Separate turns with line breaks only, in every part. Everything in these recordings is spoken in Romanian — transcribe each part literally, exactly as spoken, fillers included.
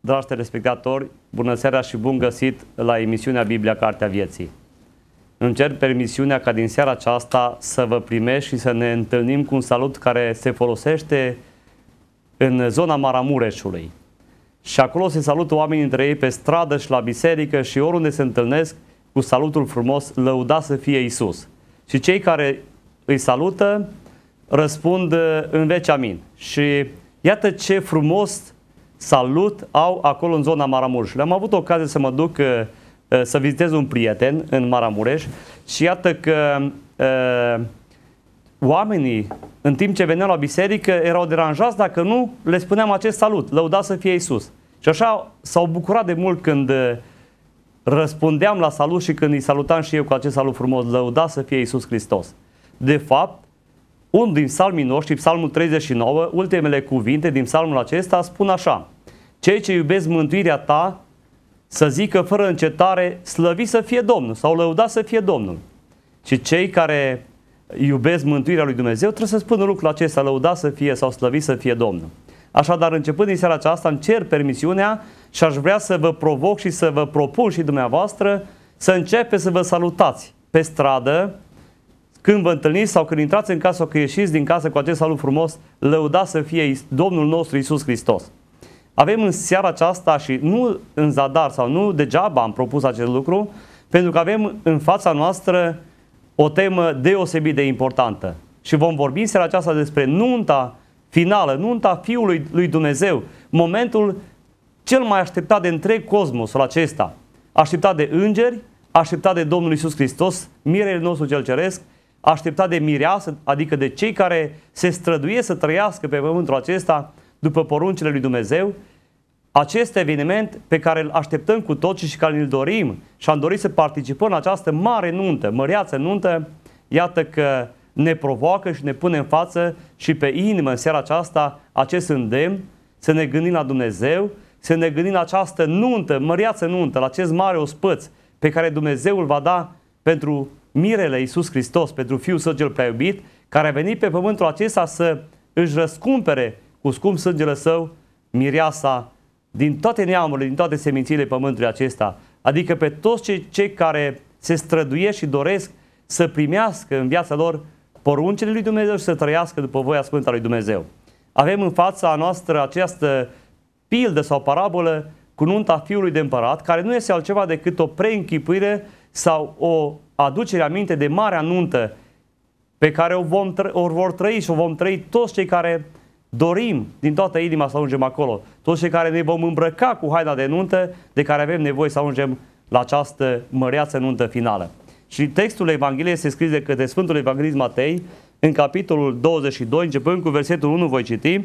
Dragi telespectatori, bună seara și bun găsit la emisiunea Biblia, Cartea Vieții. Îmi cer permisiunea ca din seara aceasta să vă primesc și să ne întâlnim cu un salut care se folosește în zona Maramureșului. Și acolo se salută oamenii între ei pe stradă și la biserică și oriunde se întâlnesc cu salutul frumos, lăudat să fie Iisus. Și cei care îi salută răspund în veci amin. Și iată ce frumos salut au acolo în zona Maramureșului. Am avut ocazie să mă duc să vizitez un prieten în Maramureș și iată că uh, oamenii, în timp ce veneau la biserică, erau deranjați dacă nu le spuneam acest salut, lăudat să fie Iisus. Și așa s-au bucurat de mult când răspundeam la salut și când îi salutam și eu cu acest salut frumos, lăudat să fie Iisus Hristos. De fapt, unul din psalmii noștri, psalmul treizeci și nouă, ultimele cuvinte din psalmul acesta spun așa: cei ce iubesc mântuirea ta să zică fără încetare, slăvit să fie Domnul sau lăudat să fie Domnul. Și cei care iubesc mântuirea lui Dumnezeu trebuie să spună lucrul acesta, lăudat să fie sau slăvit să fie Domnul. Așadar, începând din seara aceasta, îmi cer permisiunea și aș vrea să vă provoc și să vă propun și dumneavoastră să începeți să vă salutați pe stradă, când vă întâlniți sau când intrați în casă sau când ieșiți din casă cu acest salut frumos, lăudat să fie Domnul nostru Iisus Hristos. Avem în seara aceasta și nu în zadar sau nu degeaba am propus acest lucru, pentru că avem în fața noastră o temă deosebit de importantă. Și vom vorbi în seara aceasta despre nunta finală, nunta Fiului lui Dumnezeu, momentul cel mai așteptat de întreg cosmosul acesta, așteptat de îngeri, așteptat de Domnul Iisus Hristos, mirele nostru cel ceresc, așteptat de mireasă, adică de cei care se străduie să trăiască pe pământul acesta după poruncile lui Dumnezeu. Acest eveniment pe care îl așteptăm cu toții și care îl dorim și am dorit să participăm în această mare nuntă, măreață nuntă, iată că ne provoacă și ne pune în față și pe inimă în seara aceasta acest îndemn să ne gândim la Dumnezeu, să ne gândim la această nuntă, măreață nuntă, la acest mare ospăț pe care Dumnezeu îl va da pentru mirele Iisus Hristos, pentru Fiul Său cel prea iubit, care a venit pe pământul acesta să își răscumpere cu scump sângele Său mireasa din toate neamurile, din toate semințiile pământului acesta, adică pe toți cei, cei care se străduiesc și doresc să primească în viața lor poruncile lui Dumnezeu și să trăiască după voia sfântă a lui Dumnezeu. Avem în fața noastră această pildă sau parabolă cu nunta Fiului de Împărat, care nu este altceva decât o preînchipuire sau o aducere aminte de marea nuntă pe care o, vom, o vor trăi și o vom trăi toți cei care dorim din toată inima să ajungem acolo, toți cei care ne vom îmbrăca cu haina de nuntă de care avem nevoie să ajungem la această măreață nuntă finală. Și textul Evangheliei este scris de către Sfântul Evanghelist Matei în capitolul douăzeci și doi, începând cu versetul unu, voi citi,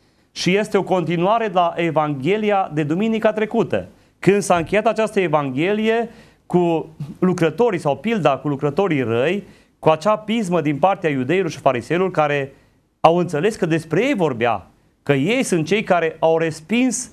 și este o continuare la Evanghelia de duminica trecută, când s-a încheiat această Evanghelie cu lucrătorii sau pilda cu lucrătorii răi, cu acea pismă din partea iudeilor și fariseilor care au înțeles că despre ei vorbea, că ei sunt cei care au respins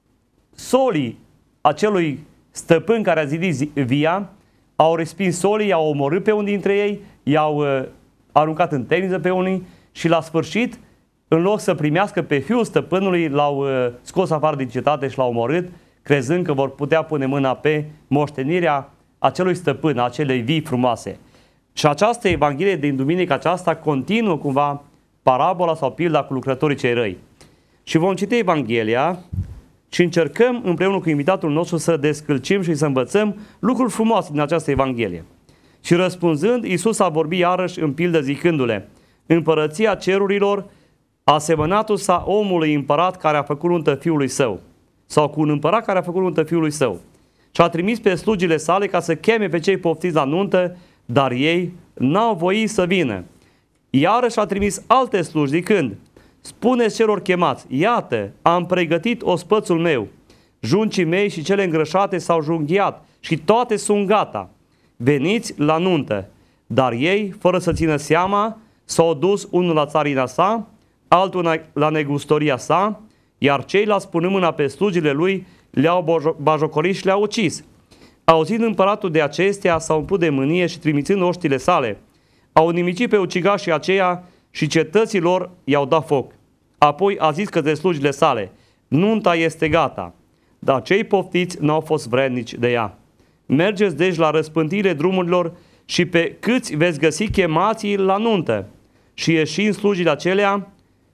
solii acelui stăpân care a zidit via, au respins solii, i-au omorât pe unii dintre ei, i-au uh, aruncat în temniță pe unii și la sfârșit, în loc să primească pe fiul stăpânului, l-au uh, scos afară din cetate și l-au omorât, crezând că vor putea pune mâna pe moștenirea acelui stăpân, acelei vii frumoase. Și această Evanghelie din duminica aceasta continuă cumva parabola sau pilda cu lucrătorii cei răi. Și vom citi Evanghelia și încercăm împreună cu invitatul nostru să descălcim și să învățăm lucruri frumoase din această Evanghelie. Și răspunzând, Iisus a vorbit iarăși în pildă zicându-le: împărăția cerurilor asemănatul sa omului împărat care a făcut nuntă fiului său, sau cu un împărat care a făcut nuntă fiului său. Și a trimis pe slugile sale ca să cheme pe cei poftiți la nuntă, dar ei n-au voit să vină. Iarăși a trimis alte slugi zicând: spuneți celor chemați, iată, am pregătit ospățul meu, juncii mei și cele îngrășate s-au junghiat și toate sunt gata. Veniți la nuntă. Dar ei, fără să țină seama, s-au dus unul la țarina sa, altul la negustoria sa, iar ceilalți, punând mâna pe slugile lui, le-au bajocorit și le-au ucis. Auzind împăratul de acestea, s-au umplut de mânie și trimițând oștile sale, au nimicit pe ucigașii aceia și cetății lor i-au dat foc. Apoi a zis către slugile sale: nunta este gata, dar cei poftiți n-au fost vrednici de ea. Mergeți deci la răspântire drumurilor și pe câți veți găsi chemații la nuntă. Și ieșind slujile acelea,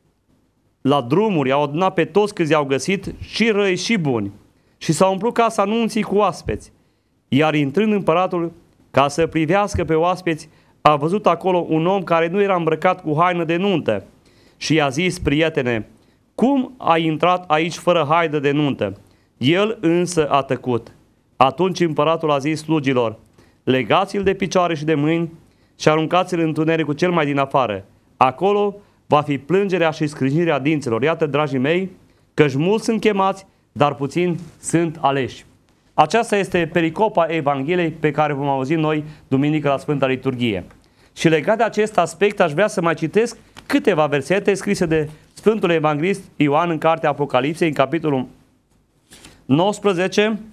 la drumuri au adunat pe toți câți i-au găsit, și răi și buni. Și s-au umplut casa nunții cu oaspeți. Iar intrând împăratul ca să privească pe oaspeți, a văzut acolo un om care nu era îmbrăcat cu haină de nuntă. Și i-a zis: prietene, cum ai intrat aici fără haină de nuntă? El însă a tăcut. Atunci împăratul a zis slugilor: legați-l de picioare și de mâini și aruncați-l în întunericul cel mai din afară. Acolo va fi plângerea și scrâșnirea dinților. Iată, dragii mei, căci mulți sunt chemați, dar puțini sunt aleși. Aceasta este pericopa Evangheliei pe care vom auzi noi duminică la Sfânta Liturghie. Și legat de acest aspect aș vrea să mai citesc câteva versete scrise de Sfântul Evanghelist Ioan în cartea Apocalipsei, în capitolul nouăsprezece,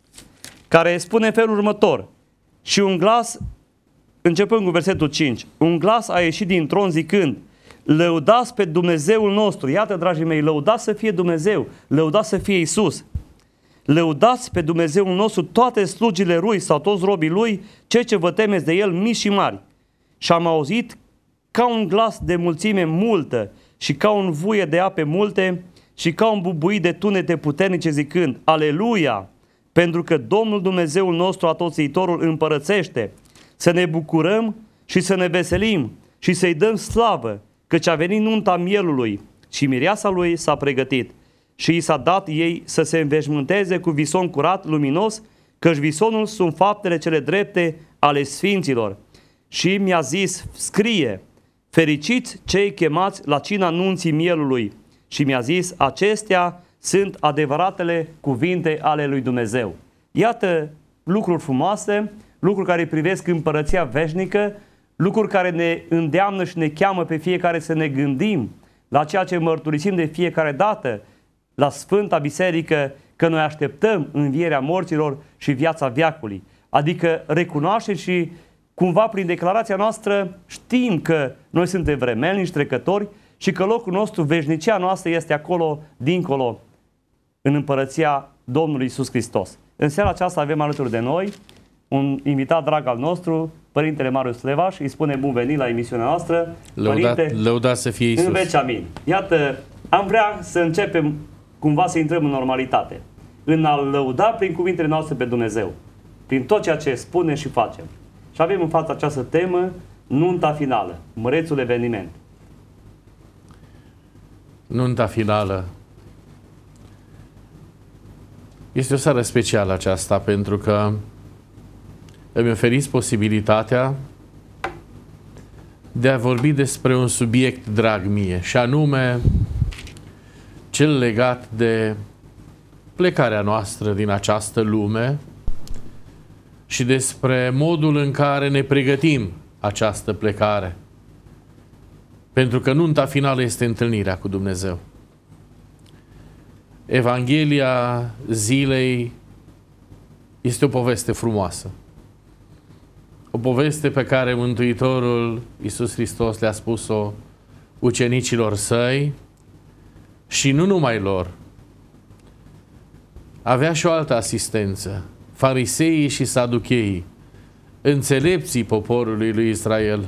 care spune în felul următor: și un glas, începând cu versetul cinci, un glas a ieșit din tron zicând: lăudați pe Dumnezeul nostru. Iată, dragii mei, lăudați să fie Dumnezeu, lăudați să fie Iisus. Lăudați pe Dumnezeul nostru toate slugile Lui sau toți robii Lui, cei ce vă temeți de El, mici și mari. Și am auzit ca un glas de mulțime multă și ca un vuie de ape multe și ca un bubuit de tunete puternice zicând: Aleluia! Pentru că Domnul Dumnezeul nostru Atoțiitorul împărățește. Să ne bucurăm și să ne veselim și să-i dăm slavă, căci a venit nunta mielului și mireasa lui s-a pregătit. Și i s-a dat ei să se înveșmânteze cu vison curat, luminos, căci visonul sunt faptele cele drepte ale sfinților. Și mi-a zis: scrie, fericiți cei chemați la cina nunții mielului. Și mi-a zis: acestea sunt adevăratele cuvinte ale lui Dumnezeu. Iată lucruri frumoase, lucruri care privesc împărăția veșnică, lucruri care ne îndeamnă și ne cheamă pe fiecare să ne gândim la ceea ce mărturisim de fiecare dată la Sfânta Biserică, că noi așteptăm învierea morților și viața veacului. Adică recunoaștem și cumva prin declarația noastră știm că noi suntem vremelnici, trecători și că locul nostru, veșnicia noastră este acolo, dincolo, în împărăția Domnului Iisus Hristos. În seara aceasta avem alături de noi un invitat drag al nostru, Părintele Marius Levaș. Îi spune bun venit la emisiunea noastră.
Lăudat,
Părinte,
lăudat să fie Iisus.
în veci amin. Iată, am vrea să începem cumva să intrăm în normalitate, în a lăuda prin cuvintele noastre pe Dumnezeu, prin tot ceea ce spunem și facem. Și avem în fața această temă, nunta finală, mărețul eveniment.
Nunta finală. Este o seară specială aceasta, pentru că îmi oferiți posibilitatea de a vorbi despre un subiect drag mie, și anume cel legat de plecarea noastră din această lume și despre modul în care ne pregătim această plecare. Pentru că nunta finală este întâlnirea cu Dumnezeu. Evanghelia zilei este o poveste frumoasă. O poveste pe care Mântuitorul Iisus Hristos le-a spus-o ucenicilor săi și nu numai lor. Avea și o altă asistență. Fariseii și saducheii, înțelepții poporului lui Israel.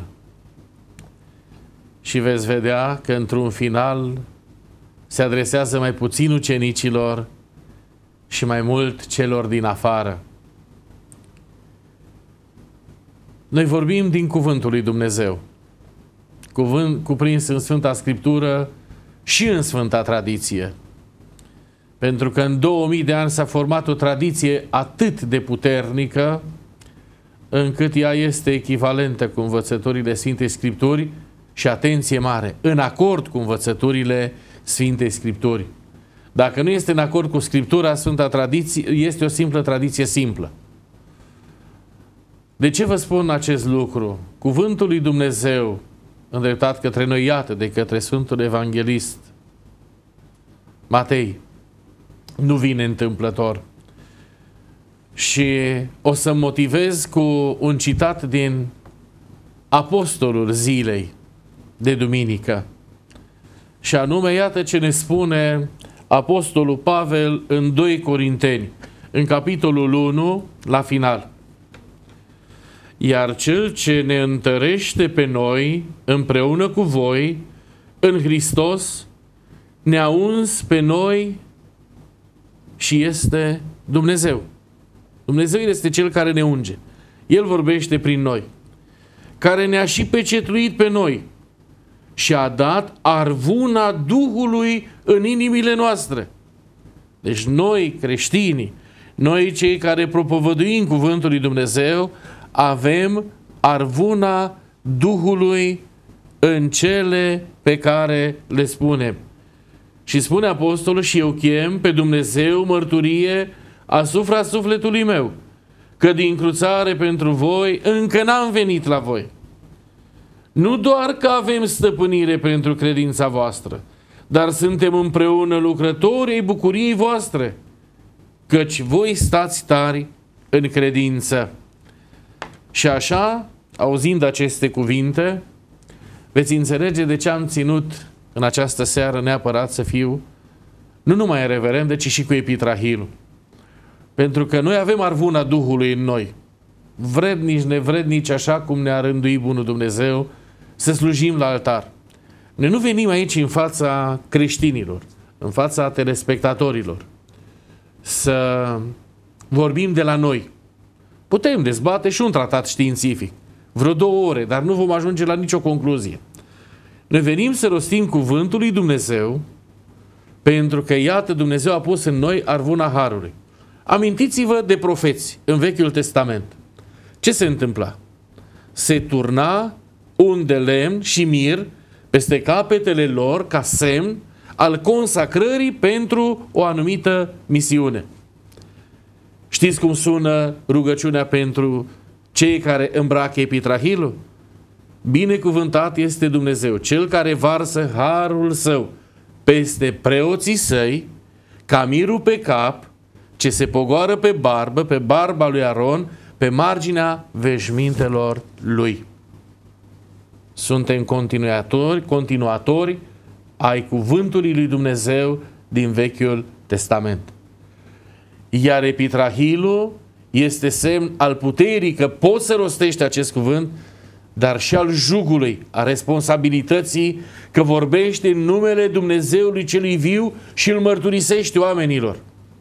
Și veți vedea că într-un final se adresează mai puțin ucenicilor și mai mult celor din afară. Noi vorbim din cuvântul lui Dumnezeu, cuvânt cuprins în Sfânta Scriptură și în Sfânta Tradiție. Pentru că în două mii de ani s-a format o tradiție atât de puternică, încât ea este echivalentă cu învățăturile Sfintei Scripturi și, atenție mare, în acord cu învățăturile Sfintei Scripturi. Dacă nu este în acord cu Scriptura, Sfânta Tradiție este o simplă tradiție simplă. De ce vă spun acest lucru? Cuvântul lui Dumnezeu, îndreptat către noi, iată, de către Sfântul Evanghelist Matei, nu vine întâmplător. Și o să motivez cu un citat din Apostolul zilei de duminică. Și anume, iată ce ne spune Apostolul Pavel în doi Corinteni, în capitolul unu, la final. Iar cel ce ne întărește pe noi împreună cu voi în Hristos ne-a uns pe noi și este Dumnezeu. Dumnezeu este Cel care ne unge. El vorbește prin noi. Care ne-a și pecetluit pe noi și a dat arvuna Duhului în inimile noastre. Deci noi, creștinii, noi cei care propovăduim cuvântul lui Dumnezeu, avem arvuna Duhului în cele pe care le spunem. Și spune apostolul: și eu chem pe Dumnezeu mărturie asupra sufletului meu, că din cruțare pentru voi încă n-am venit la voi. Nu doar că avem stăpânire pentru credința voastră, dar suntem împreună lucrători ai bucuriei voastre, căci voi stați tari în credință. Și așa, auzind aceste cuvinte, veți înțelege de ce am ținut în această seară neapărat să fiu nu numai reverend, ci și cu epitrahilul. Pentru că noi avem arvuna Duhului în noi, vrednici, nevrednici, așa cum ne-a rânduit bunul Dumnezeu, să slujim la altar. Noi nu venim aici în fața creștinilor, în fața telespectatorilor, să vorbim de la noi. Putem dezbate și un tratat științific, vreo două ore, dar nu vom ajunge la nicio concluzie. Noi venim să rostim cuvântul lui Dumnezeu, pentru că, iată, Dumnezeu a pus în noi arvuna harului. Amintiți-vă de profeți în Vechiul Testament. Ce se întâmpla? Se turna un de lemn și mir peste capetele lor ca semn al consacrării pentru o anumită misiune. Știți cum sună rugăciunea pentru cei care îmbracă epitrahilul? Binecuvântat este Dumnezeu, Cel care varsă harul Său peste preoții Săi, ca mirul pe cap, ce se pogoară pe barbă, pe barba lui Aron, pe marginea veșmintelor lui. Suntem continuatori, continuatori ai cuvântului lui Dumnezeu din Vechiul Testament. Iar epitrahilul este semn al puterii că poți să rostești acest cuvânt, dar și al jugului, a responsabilității că vorbește în numele Dumnezeului celui viu și îl mărturisește oamenilor.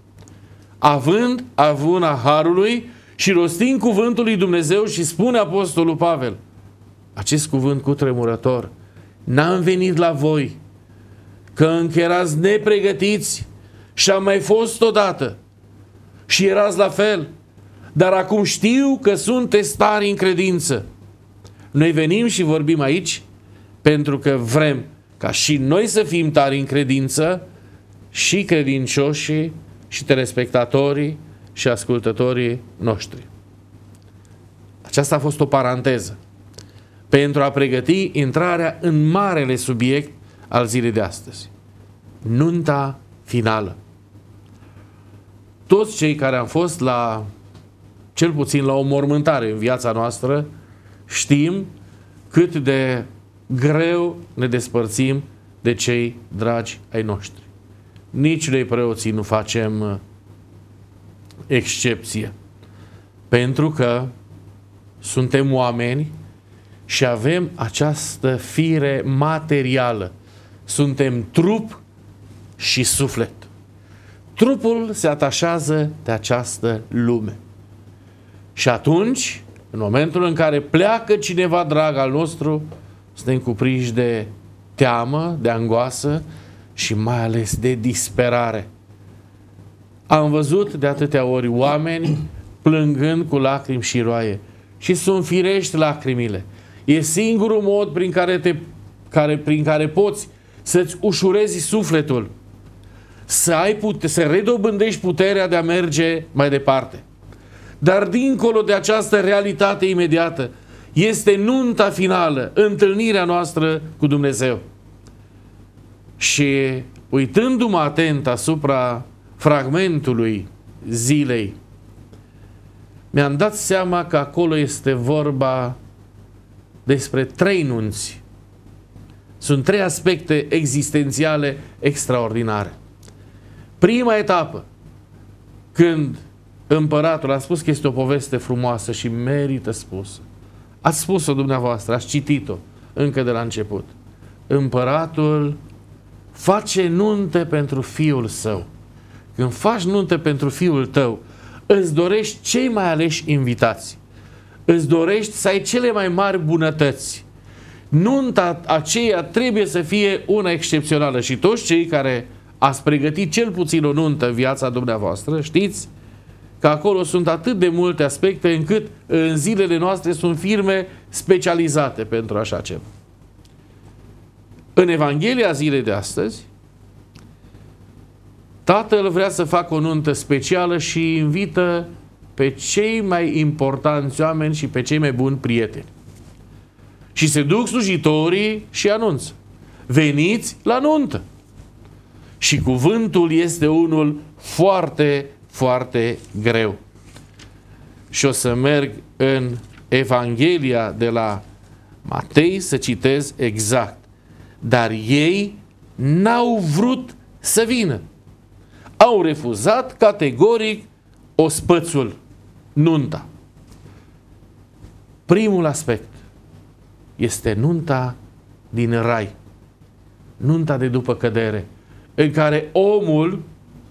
Având avuna harului și rostind cuvântul lui Dumnezeu, și spune apostolul Pavel acest cuvânt cutremurător: n-am venit la voi că încă erați nepregătiți și am mai fost odată și erați la fel, dar acum știu că sunteți tari în credință. Noi venim și vorbim aici pentru că vrem ca și noi să fim tari în credință, și credincioșii și telespectatorii și ascultătorii noștri. Aceasta a fost o paranteză pentru a pregăti intrarea în marele subiect al zilei de astăzi. Nunta finală. Toți cei care am fost la, cel puțin la o mormântare în viața noastră, știm cât de greu ne despărțim de cei dragi ai noștri. Nici noi preoții nu facem excepție. Pentru că suntem oameni și avem această fire materială. Suntem trup și suflet. Trupul se atașează de această lume. Și atunci, în momentul în care pleacă cineva drag al nostru, suntem cuprinși de teamă, de angoasă și mai ales de disperare. Am văzut de atâtea ori oameni plângând cu lacrimi și roaie. Și sunt firești lacrimile. E singurul mod prin care, te, care, prin care poți să-ți ușurezi sufletul, să, ai pute, să redobândești puterea de a merge mai departe. Dar dincolo de această realitate imediată este nunta finală, întâlnirea noastră cu Dumnezeu. Și uitându-mă atent asupra fragmentului zilei, mi-am dat seama că acolo este vorba despre trei nunți. Sunt trei aspecte existențiale extraordinare. Prima etapă, când împăratul, a spus că este o poveste frumoasă și merită spusă. Ați spus-o dumneavoastră, ați citit-o încă de la început. Împăratul face nuntă pentru fiul său. Când faci nuntă pentru fiul tău, îți dorești cei mai aleși invitați. Îți dorești să ai cele mai mari bunătăți. Nunta aceea trebuie să fie una excepțională și toți cei care ați pregătit cel puțin o nuntă în viața dumneavoastră, știți că acolo sunt atât de multe aspecte încât în zilele noastre sunt firme specializate pentru așa ceva. În Evanghelia zilei de astăzi, tatăl vrea să facă o nuntă specială și invită pe cei mai importanți oameni și pe cei mai buni prieteni. Și se duc slujitorii și anunță: veniți la nuntă. Și cuvântul este unul foarte, foarte greu. Și o să merg în Evanghelia de la Matei să citez exact. Dar ei n-au vrut să vină. Au refuzat categoric ospățul, nunta. Primul aspect este nunta din rai. Nunta de după cădere, în care omul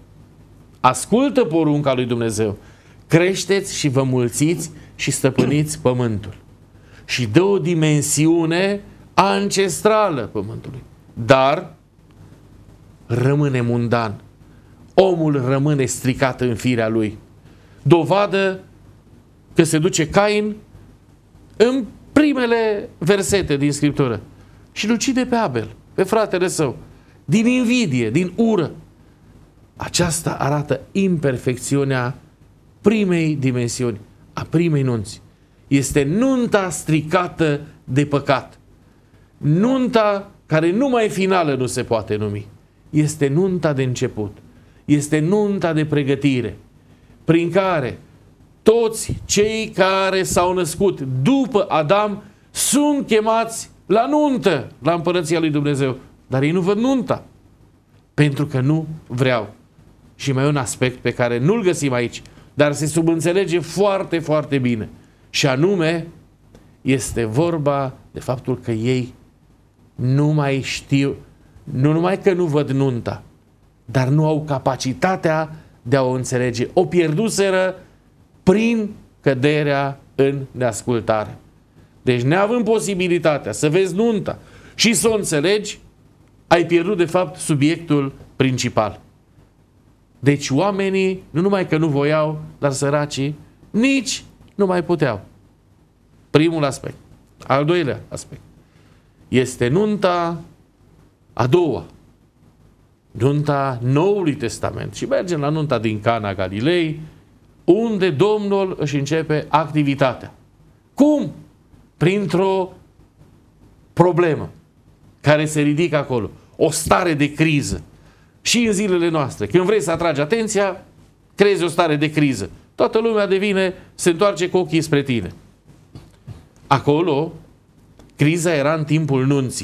ascultă porunca lui Dumnezeu: creșteți și vă mulțiți și stăpâniți pământul. Și dă o dimensiune ancestrală pământului. Dar rămâne mundan. Omul rămâne stricat în firea lui. Dovadă că se duce Cain în primele versete din Scriptură și îl ucide pe Abel, pe fratele său, din invidie, din ură. Aceasta arată imperfecțiunea primei dimensiuni, a primei nunți. Este nunta stricată de păcat. Nunta care numai finală nu se poate numi. Este nunta de început. Este nunta de pregătire, prin care toți cei care s-au născut după Adam sunt chemați la nuntă, la împărăția lui Dumnezeu. Dar ei nu văd nunta, pentru că nu vreau. Și mai e un aspect pe care nu-l găsim aici, dar se subînțelege foarte, foarte bine. Și anume, este vorba de faptul că ei nu mai știu, nu numai că nu văd nunta, dar nu au capacitatea de a o înțelege. O pierduseră prin căderea în neascultare. Deci, neavând posibilitatea să vezi nunta și să o înțelegi, ai pierdut de fapt subiectul principal. Deci oamenii nu numai că nu voiau, dar săracii nici nu mai puteau. Primul aspect. Al doilea aspect este nunta a doua. Nunta Noului Testament. Și mergem la nunta din Cana Galilei, unde Domnul își începe activitatea. Cum? Printr-o problemă care se ridică acolo. O stare de criză. Și în zilele noastre, când vrei să atragi atenția, creezi o stare de criză. Toată lumea devine, se întoarce cu ochii spre tine. Acolo, criza era în timpul nunții.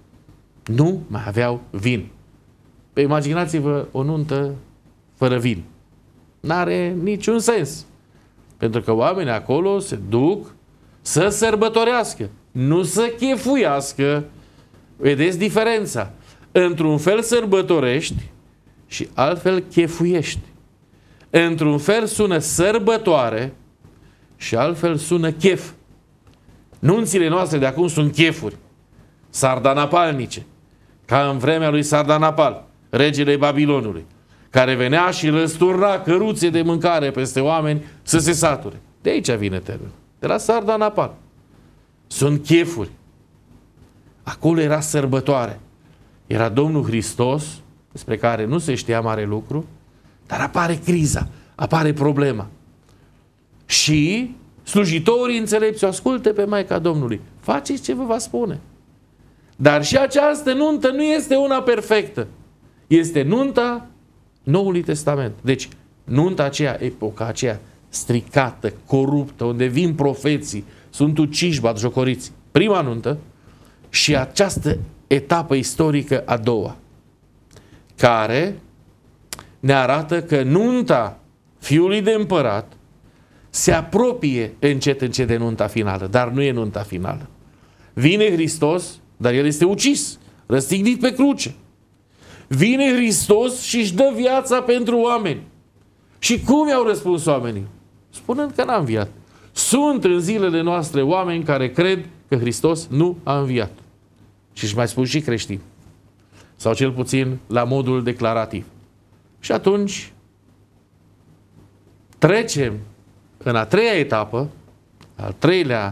Nu mai aveau vin. Pe imaginați-vă o nuntă fără vin. N-are niciun sens. Pentru că oamenii acolo se duc să sărbătorească, nu să chefuiască. Vedeți diferența? Într-un fel sărbătorești și altfel chefuiești. Într-un fel sună sărbătoare și altfel sună chef. Nunțile noastre de acum sunt chefuri sardanapalnice, ca în vremea lui Sardanapal, regele Babilonului, care venea și răsturna căruțe de mâncare peste oameni să se sature. De aici vine termenul. De la Sardanapal. Sunt chefuri. Acolo era sărbătoare. Era Domnul Hristos, despre care nu se știa mare lucru, dar apare criza, apare problema. Și slujitorii înțelepți o asculte pe Maica Domnului. Faceți ce vă va spune. Dar și această nuntă nu este una perfectă. Este nunta Noului Testament. Deci, nunta aceea, epoca aceea stricată, coruptă, unde vin profeții, sunt uciși, batjocoriți. Prima nuntă și această etapă istorică a doua, care ne arată că nunta fiului de împărat se apropie încet încet de nunta finală, dar nu e nunta finală. Vine Hristos, dar El este ucis, răstignit pe cruce. Vine Hristos și își dă viața pentru oameni. Și cum i-au răspuns oamenii? Spunând că n-a înviat. Sunt în zilele noastre oameni care cred că Hristos nu a înviat. Și își mai spun și creștini. Sau cel puțin la modul declarativ. Și atunci trecem în a treia etapă, al treilea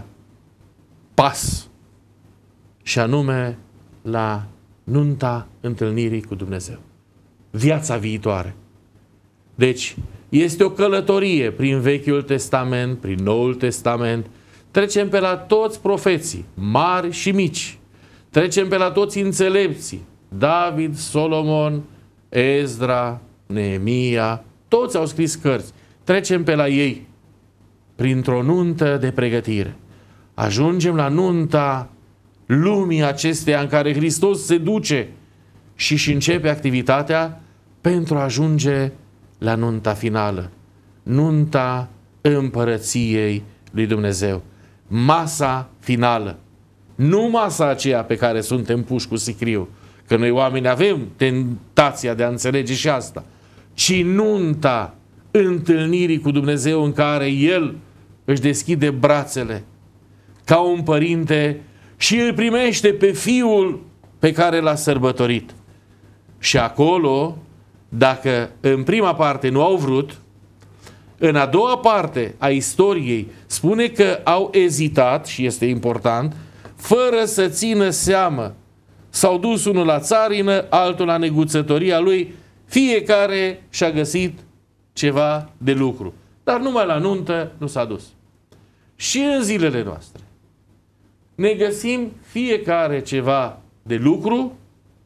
pas, și anume la nunta întâlnirii cu Dumnezeu. Viața viitoare. Deci, este o călătorie prin Vechiul Testament, prin Noul Testament. Trecem pe la toți profeții, mari și mici. Trecem pe la toți înțelepții. David, Solomon, Ezra, Neemia, toți au scris cărți. Trecem pe la ei printr-o nuntă de pregătire. Ajungem la nunta lumii acesteia în care Hristos se duce și își începe activitatea pentru a ajunge la nunta finală. Nunta împărăției lui Dumnezeu. Masa finală. Nu masa aceea pe care suntem puși cu sicriu, că noi oameni avem tentația de a înțelege și asta, ci nunta întâlnirii cu Dumnezeu în care El își deschide brațele ca un părinte și îl primește pe Fiul pe care l-a sărbătorit. Și acolo, dacă în prima parte nu au vrut, în a doua parte a istoriei spune că au ezitat, și este important, fără să țină seamă. S-au dus unul la țarină, altul la neguțătoria lui, fiecare și-a găsit ceva de lucru. Dar numai la nuntă nu s-a dus. Și în zilele noastre ne găsim fiecare ceva de lucru,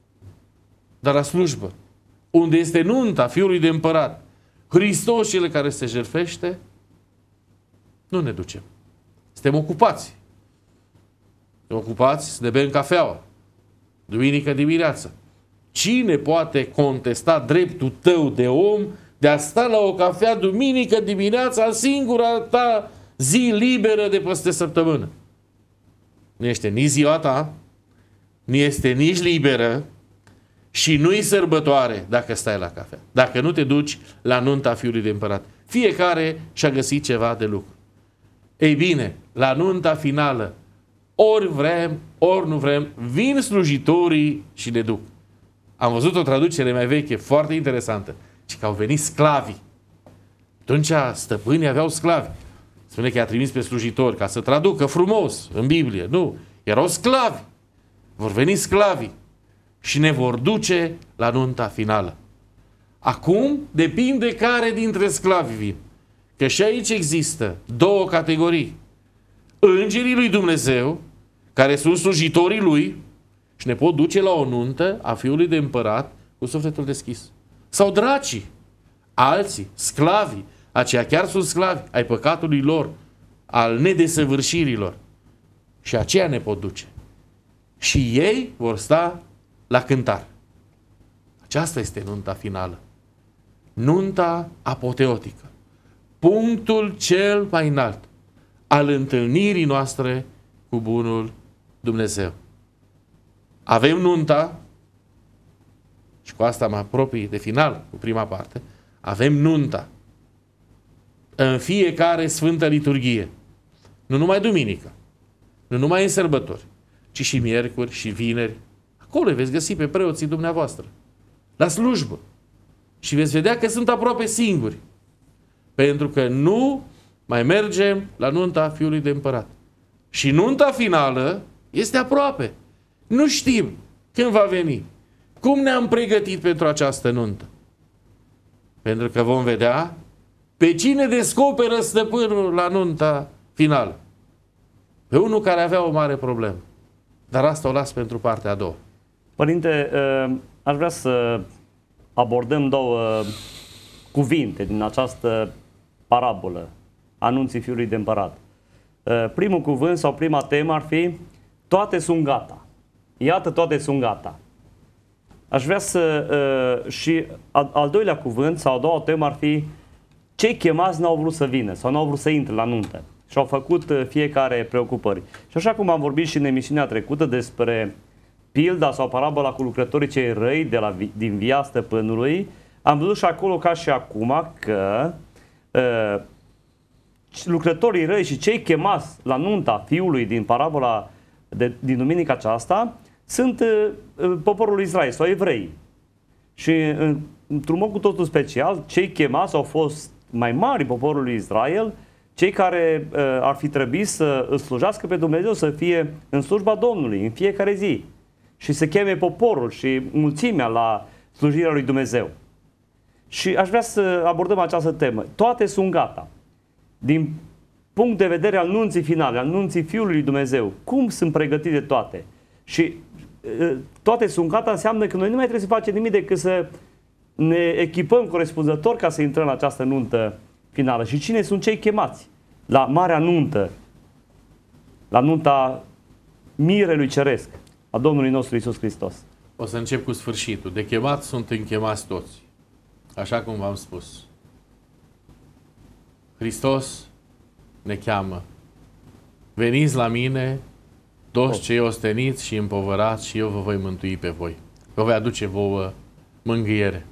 dar la slujbă, unde este nunta Fiului de Împărat, Hristos cel care se jertfește, nu ne ducem. Suntem ocupați. Suntem ocupați să ne bem cafeaua duminică dimineață. Cine poate contesta dreptul tău de om de a sta la o cafea duminică dimineața în singura ta zi liberă de peste săptămână? Nu este nici ziua ta, nu este nici liberă și nu-i sărbătoare dacă stai la cafea. Dacă nu te duci la nunta Fiului de Împărat. Fiecare și-a găsit ceva de lucru. Ei bine, la nunta finală, ori vrem, ori nu vrem, vin slujitorii și ne duc. Am văzut o traducere mai veche, foarte interesantă, ci că au venit sclavii. Atunci stăpânii aveau sclavi. Spune că i-a trimis pe slujitori ca să traducă frumos în Biblie. Nu, erau sclavi. Vor veni sclavii și ne vor duce la nunta finală. Acum depinde care dintre sclavi vin. Că și aici există două categorii. Îngerii lui Dumnezeu, care sunt slujitorii lui și ne pot duce la o nuntă a Fiului de Împărat cu sufletul deschis. Sau dracii, alții, sclavii, aceia chiar sunt sclavi ai păcatului lor, al nedesăvârșirilor. Și aceia ne pot duce. Și ei vor sta la cântar. Aceasta este nunta finală. Nunta apoteotică. Punctul cel mai înalt al întâlnirii noastre cu bunul Dumnezeu. Avem nunta, și cu asta mă apropii de final, cu prima parte, avem nunta în fiecare Sfântă Liturghie. Nu numai duminică, nu numai în sărbători, ci și miercuri și vineri. Acolo îi veți găsi pe preoții dumneavoastră, la slujbă. Și veți vedea că sunt aproape singuri. Pentru că nu mai mergem la nunta Fiului de Împărat. Și nunta finală este aproape. Nu știm când va veni. Cum ne-am pregătit pentru această nuntă? Pentru că vom vedea pe cine descoperă stăpânul la nunta finală. Pe unul care avea o mare problemă. Dar asta o las pentru partea a doua.
Părinte, aș vrea să abordăm două cuvinte din această parabolă, anunții Fiului de Împărat. Primul cuvânt sau prima temă ar fi: toate sunt gata. Iată, toate sunt gata. aș vrea să... Uh, și al, al doilea cuvânt sau a doua temă ar fi cei chemați n-au vrut să vină sau n-au vrut să intre la nuntă și au făcut uh, fiecare preocupări. Și așa cum am vorbit și în emisiunea trecută despre pilda sau parabola cu lucrătorii cei răi de la, din via stăpânului, am văzut și acolo ca și acum că uh, lucrătorii răi și cei chemați la nunta fiului din parabola de, din duminica aceasta sunt uh, poporul Israel sau evrei. Și uh, într-un mod cu totul special, cei chemați au fost mai mari poporul Israel, cei care uh, ar fi trebuit să îl slujească pe Dumnezeu, să fie în slujba Domnului în fiecare zi și să cheme poporul și mulțimea la slujirea lui Dumnezeu. Și aș vrea să abordăm această temă. Toate sunt gata. Din punct de vedere al nunții finale, al nunții Fiului lui Dumnezeu, cum sunt pregătite toate? Și uh, toate sunt gata înseamnă că noi nu mai trebuie să facem nimic decât să ne echipăm corespunzător ca să intrăm în această nuntă finală. Și cine sunt cei chemați la marea nuntă, la nunta mirelui ceresc, a Domnului nostru Iisus Hristos?
O să încep cu sfârșitul. De chemați sunt închemați toți. Așa cum v-am spus. Hristos ne cheamă. Veniți la mine, toți cei osteniți și împovărați, și eu vă voi mântui pe voi. Vă voi aduce vouă mângâiere.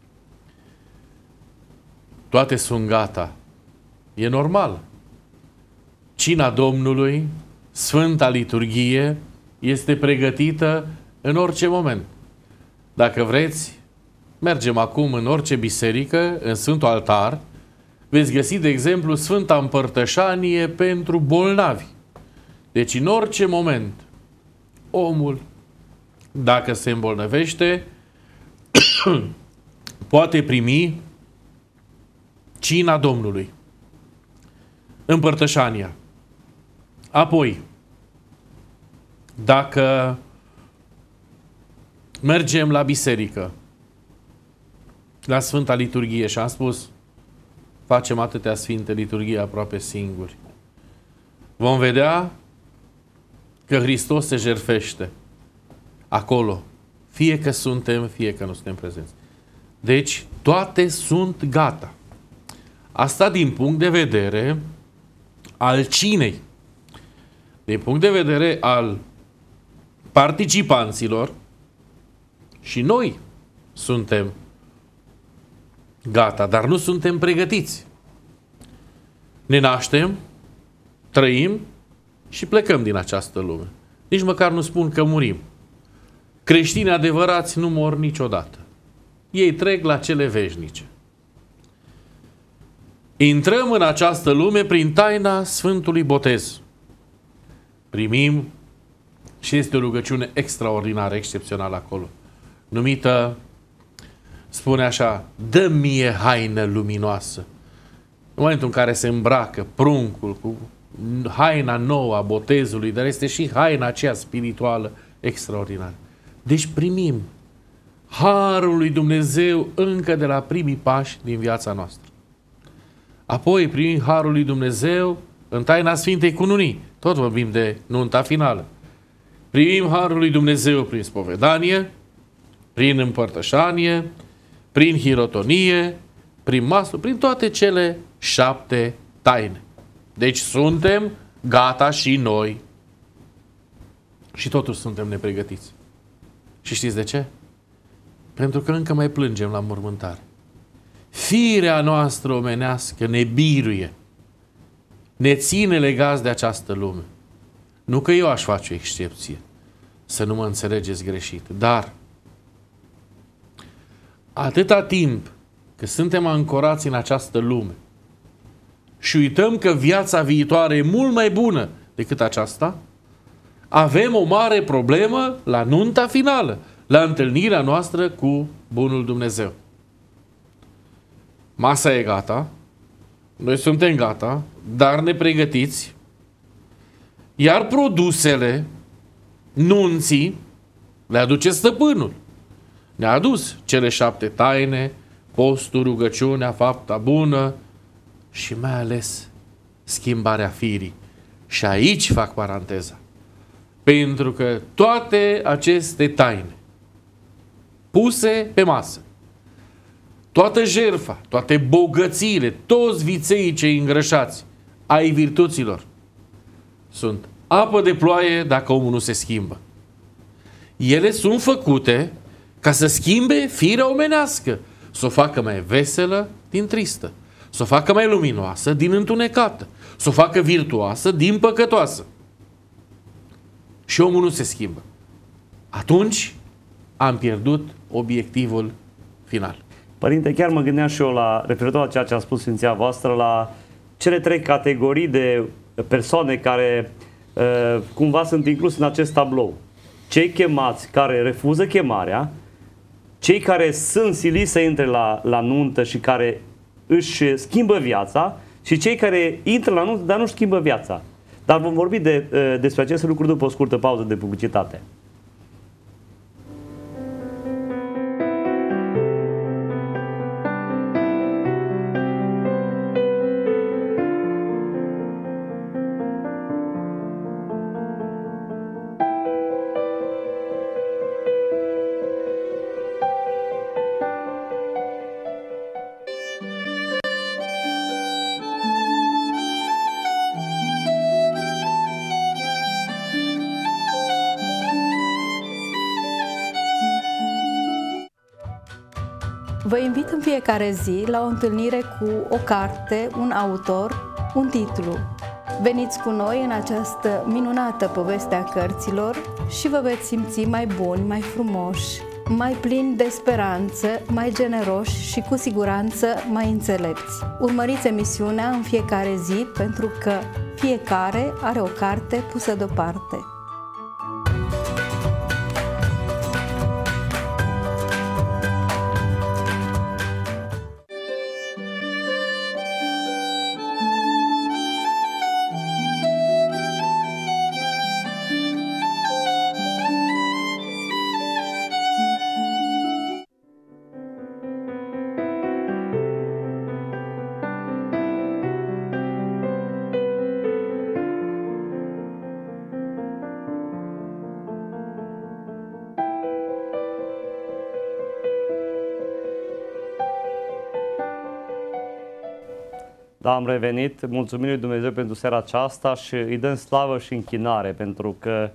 Toate sunt gata. E normal. Cina Domnului, Sfânta Liturghie, este pregătită în orice moment. Dacă vreți, mergem acum în orice biserică, în Sfântul Altar, veți găsi, de exemplu, Sfânta Împărtășanie pentru bolnavi. Deci, în orice moment, omul, dacă se îmbolnăvește, poate primi cina Domnului. Împărtășania. Apoi, dacă mergem la biserică, la Sfânta Liturghie, și am spus, facem atâtea Sfinte Liturghie aproape singuri, vom vedea că Hristos se jertfește acolo, fie că suntem, fie că nu suntem prezenți. Deci, toate sunt gata. Asta din punct de vedere al cinei. Din punct de vedere al participanților, și noi suntem gata, dar nu suntem pregătiți. Ne naștem, trăim și plecăm din această lume. Nici măcar nu spun că murim. Creștini adevărați nu mor niciodată. Ei trec la cele veșnice. Intrăm în această lume prin taina Sfântului Botez. Primim, și este o rugăciune extraordinară, excepțională acolo, numită, spune așa, dă mie haină luminoasă. În momentul în care se îmbracă pruncul cu haina nouă a botezului, dar este și haina aceea spirituală extraordinară. Deci primim harul lui Dumnezeu încă de la primii pași din viața noastră. Apoi primim harul lui Dumnezeu în taina Sfintei Cununii. Tot vorbim de nunta finală. Primim harul lui Dumnezeu prin spovedanie, prin împărtășanie, prin hirotonie, prin masă, prin toate cele șapte taine. Deci suntem gata și noi. Și totuși suntem nepregătiți. Și știți de ce? Pentru că încă mai plângem la mormântare. Firea noastră omenească ne biruie, ne ține legați de această lume. Nu că eu aș face o excepție, să nu mă înțelegeți greșit, dar atâta timp că suntem ancorați în această lume și uităm că viața viitoare e mult mai bună decât aceasta, avem o mare problemă la nunta finală, la întâlnirea noastră cu Bunul Dumnezeu. Masa e gata, noi suntem gata, dar nepregătiți, iar produsele nunții le aduce stăpânul. Ne-a adus cele șapte taine, postul, rugăciunea, fapta bună și mai ales schimbarea firii. Și aici fac paranteza. Pentru că toate aceste taine puse pe masă. Toată jertfa, toate bogățiile, toți vițeii cei îngrășați ai virtuților sunt apă de ploaie dacă omul nu se schimbă. Ele sunt făcute ca să schimbe firea omenească, să o facă mai veselă din tristă, să o facă mai luminoasă din întunecată, să o facă virtuoasă din păcătoasă. Și omul nu se schimbă. Atunci am pierdut obiectivul final.
Părinte, chiar mă gândeam și eu la, referitor la ceea ce a spus Sfinția voastră, la cele trei categorii de persoane care uh, cumva sunt incluse în acest tablou. Cei chemați care refuză chemarea, cei care sunt siliți să intre la, la nuntă și care își schimbă viața și cei care intră la nuntă, dar nu își schimbă viața. Dar vom vorbi de, uh, despre aceste lucruri după o scurtă pauză de publicitate.
Vă invit în fiecare zi la o întâlnire cu o carte, un autor, un titlu. Veniți cu noi în această minunată poveste a cărților și vă veți simți mai buni, mai frumoși, mai plini de speranță, mai generoși și cu siguranță mai înțelepți. Urmăriți emisiunea în fiecare zi pentru că fiecare are o carte pusă deoparte.
Da, am revenit. Mulțumim lui Dumnezeu pentru seara aceasta și îi dăm slavă și închinare pentru că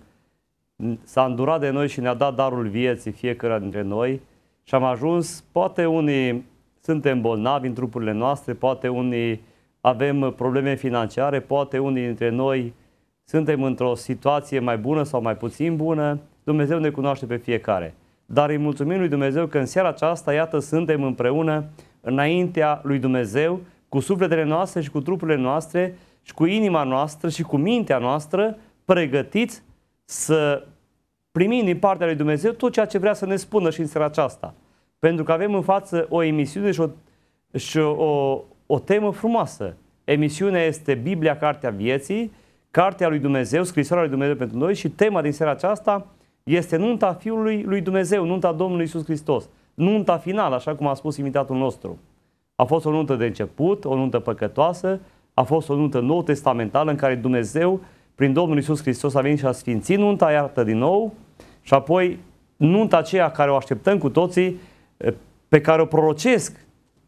s-a îndurat de noi și ne-a dat darul vieții fiecare dintre noi și am ajuns, poate unii suntem bolnavi în trupurile noastre, poate unii avem probleme financiare, poate unii dintre noi suntem într-o situație mai bună sau mai puțin bună. Dumnezeu ne cunoaște pe fiecare. Dar îi mulțumim lui Dumnezeu că în seara aceasta, iată, suntem împreună înaintea lui Dumnezeu, cu sufletele noastre și cu trupurile noastre și cu inima noastră și cu mintea noastră, pregătiți să primim din partea lui Dumnezeu tot ceea ce vrea să ne spună și în seara aceasta. Pentru că avem în față o emisiune și o, și o, o temă frumoasă. Emisiunea este Biblia, Cartea Vieții, Cartea lui Dumnezeu, Scrisoarea lui Dumnezeu pentru noi și tema din seara aceasta este nunta Fiului lui Dumnezeu, nunta Domnului Iisus Hristos. Nunta finală, așa cum a spus invitatul nostru. A fost o nuntă de început, o nuntă păcătoasă, a fost o nuntă nou testamentală în care Dumnezeu, prin Domnul Iisus Hristos, a venit și a sfințit nunta, iartă din nou, și apoi nunta aceea care o așteptăm cu toții, pe care o prorocesc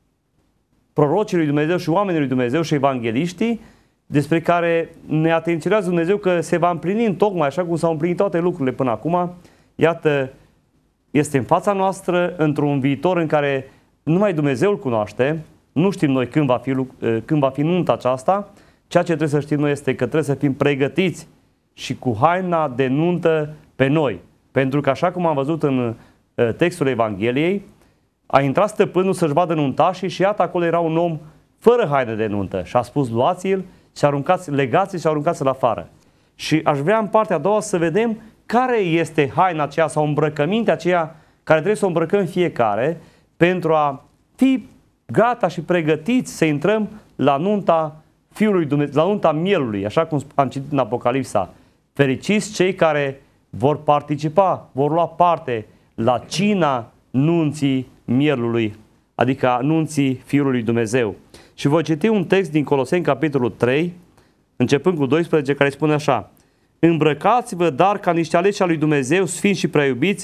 prorocii lui Dumnezeu și oamenii lui Dumnezeu și evangheliștii, despre care ne atenționează Dumnezeu că se va împlini în tocmai așa cum s-au împlinit toate lucrurile până acum. Iată, este în fața noastră, într-un viitor în care numai Dumnezeu îl cunoaște, nu știm noi când va fi, când va fi nunta aceasta. Ceea ce trebuie să știm noi este că trebuie să fim pregătiți și cu haina de nuntă pe noi. Pentru că așa cum am văzut în textul Evangheliei, a intrat stăpânul să-și vadă nuntașii și iată acolo era un om fără haină de nuntă și a spus luați-l și aruncați, legați-l și aruncați-l afară. Și aș vrea în partea a doua să vedem care este haina aceea sau îmbrăcămintea aceea care trebuie să o îmbrăcăm fiecare pentru a fi gata și pregătiți să intrăm la nunta Fiului Dumnezeu, la nunta mielului, așa cum am citit în Apocalipsa. Fericiți cei care vor participa, vor lua parte la cina nunții mielului, adică a nunții Fiului Dumnezeu. Și voi citi un text din Coloseni, capitolul trei, începând cu doisprezece, care spune așa: îmbrăcați-vă dar ca niște aleși al lui Dumnezeu, sfinți și preiubiți,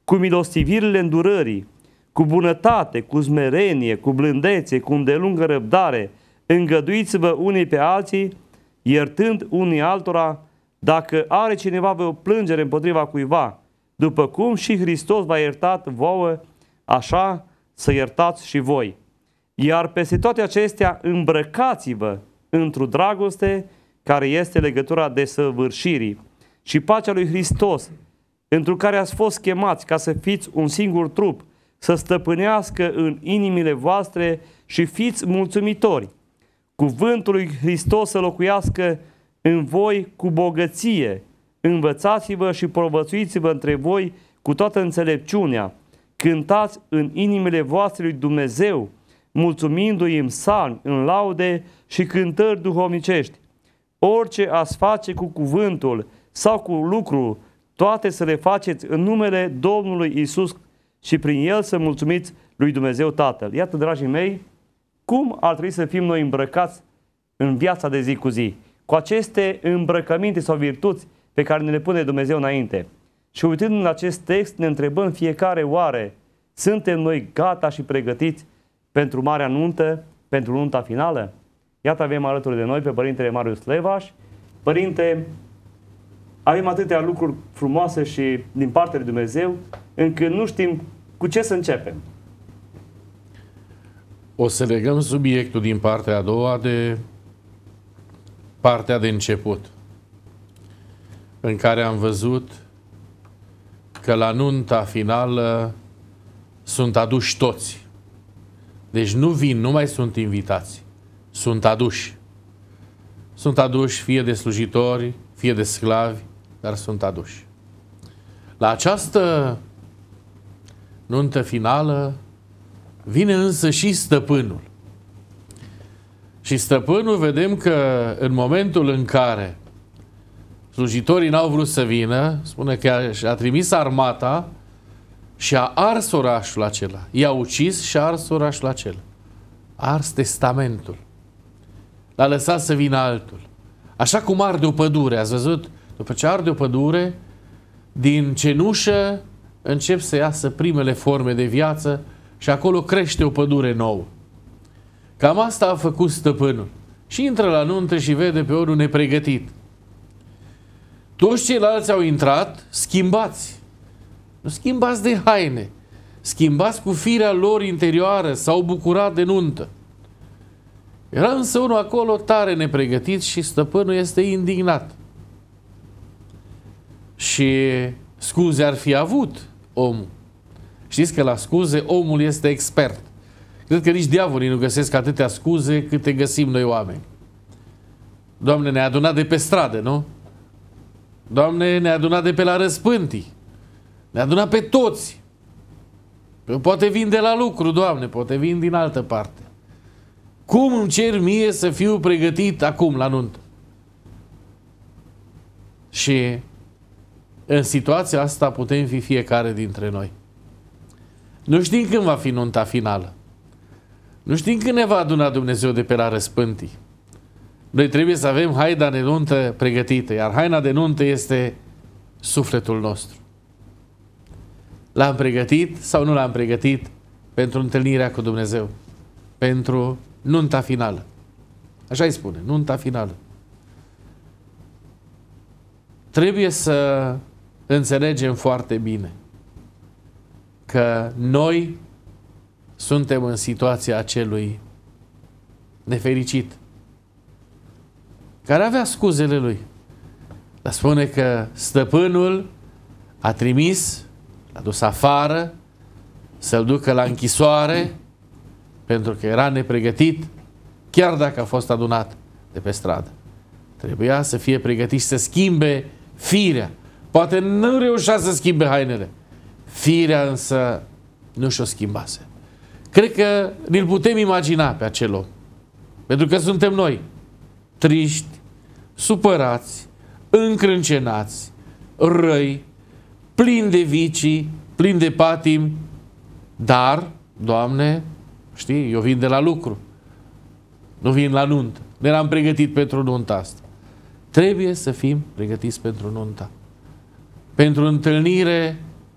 cu milostivirile îndurării, cu bunătate, cu smerenie, cu blândețe, cu îndelungă răbdare, îngăduiți-vă unii pe alții, iertând unii altora, dacă are cineva vreo plângere împotriva cuiva, după cum și Hristos v-a iertat vouă, așa să iertați și voi. Iar peste toate acestea îmbrăcați-vă într-o dragoste care este legătura desăvârșirii și pacea lui Hristos, întru care ați fost chemați ca să fiți un singur trup, să stăpânească în inimile voastre și fiți mulțumitori. Cuvântul lui Hristos să locuiască în voi cu bogăție. Învățați-vă și povățuiți-vă între voi cu toată înțelepciunea. Cântați în inimile voastre lui Dumnezeu, mulțumindu-i în psalmi, în laude și cântări duhovnicești. Orice ați face cu cuvântul sau cu lucru, toate să le faceți în numele Domnului Iisus și prin El să mulțumiți lui Dumnezeu Tatăl. Iată, dragii mei, cum ar trebui să fim noi îmbrăcați în viața de zi cu zi, cu aceste îmbrăcăminte sau virtuți pe care ne le pune Dumnezeu înainte. Și uitând în acest text, ne întrebăm fiecare, oare suntem noi gata și pregătiți pentru Marea Nuntă, pentru nunta finală? Iată, avem alături de noi pe Părintele Marius Levaș. Părinte, avem atâtea lucruri frumoase și din partea lui Dumnezeu, încât nu știm cu ce să începem.
O să legăm subiectul din partea a doua de partea de început, în care am văzut că la nunta finală sunt aduși toți. Deci nu vin, nu mai sunt invitați, sunt aduși. Sunt aduși fie de slujitori, fie de sclavi, dar sunt aduși. La această nuntă finală vine însă și stăpânul. Și stăpânul, vedem că în momentul în care slujitorii n-au vrut să vină, spune că a trimis armata și a ars orașul acela. I-a ucis și a ars orașul acela. A ars testamentul. L-a lăsat să vină altul. Așa cum arde o pădure, ați văzut? După ce arde o pădure, din cenușă încep să iasă primele forme de viață și acolo crește o pădure nouă. Cam asta a făcut stăpânul. Și intră la nuntă și vede pe unul nepregătit. Toți ceilalți au intrat schimbați. Nu schimbați de haine. Schimbați cu firea lor interioară. S-au bucurat de nuntă. Era însă unul acolo tare nepregătit și stăpânul este indignat. Și scuze ar fi avut omul. Știți că la scuze omul este expert. Cred că nici diavolii nu găsesc atâtea scuze câte găsim noi oameni. Doamne, ne-a adunat de pe stradă, nu? Doamne, ne-a adunat de pe la răspântii. Ne-a adunat pe toți. Poate vin de la lucru, Doamne, poate vin din altă parte. Cum îmi cer mie să fiu pregătit acum la nuntă? Și în situația asta putem fi fiecare dintre noi. Nu știm când va fi nunta finală. Nu știm când ne va aduna Dumnezeu de pe la răspântii. Noi trebuie să avem haina de nuntă pregătită, iar haina de nuntă este sufletul nostru. L-am pregătit sau nu l-am pregătit pentru întâlnirea cu Dumnezeu? Pentru nunta finală. Așa îi spune, nunta finală. Trebuie să înțelegem foarte bine că noi suntem în situația acelui nefericit care avea scuzele lui. Dar spune că stăpânul a trimis, l-a dus afară să-l ducă la închisoare pentru că era nepregătit, chiar dacă a fost adunat de pe stradă. Trebuia să fie pregătit și să schimbe firea. Poate nu reușea să schimbe hainele. Firea însă nu și-o schimbase. Cred că ne-l putem imagina pe acel om. Pentru că suntem noi triști, supărați, încrâncenați, răi, plini de vicii, plini de patimi, dar, Doamne, știi, eu vin de la lucru, nu vin la nuntă. Ne eram pregătit pentru nunta asta. Trebuie să fim pregătiți pentru nunta. Pentru întâlnire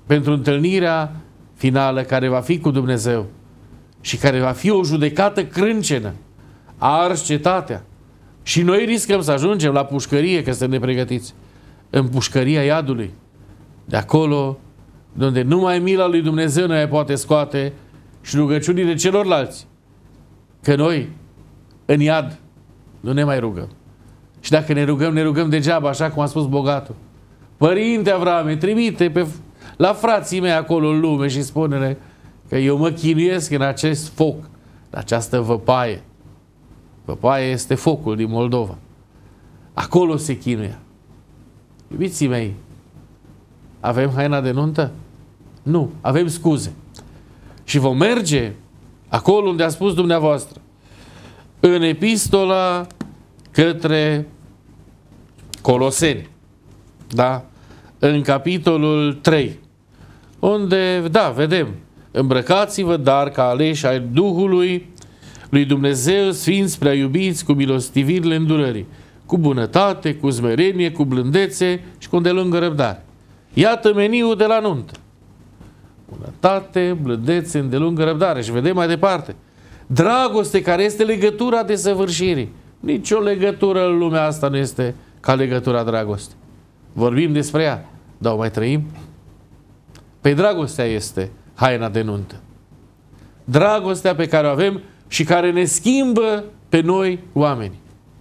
pentru întâlnirea finală care va fi cu Dumnezeu și care va fi o judecată crâncenă. A ars cetatea. Și noi riscăm să ajungem la pușcărie, că suntem nepregătiți. În pușcăria iadului. De acolo, de unde numai mila lui Dumnezeu ne poate scoate și rugăciunile celorlalți. Că noi, în iad, nu ne mai rugăm. Și dacă ne rugăm, ne rugăm degeaba, așa cum a spus bogatul. Părinte Avrame, trimite pe, la frații mei acolo în lume și spune-le că eu mă chinuiesc în acest foc, în această văpaie. Văpaie este focul din Moldova. Acolo se chinuia. Iubiții mei, avem haina de nuntă? Nu, avem scuze. Și vom merge acolo unde a spus dumneavoastră, în epistola către Coloseni, da? În capitolul trei, unde, da, vedem, îmbrăcați-vă, dar ca aleși ai Duhului lui Dumnezeu, sfinți, prea iubiți, cu milostivirile îndurării, cu bunătate, cu smerenie, cu blândețe și cu îndelungă răbdare. Iată meniul de la nuntă. Bunătate, blândețe, îndelungă răbdare. Și vedem mai departe. Dragoste, care este legătura desăvârșirii. Nici o legătură în lumea asta nu este ca legătura dragoste. Vorbim despre ea, dar o mai trăim? Păi dragostea este haina de nuntă. Dragostea pe care o avem și care ne schimbă pe noi oameni.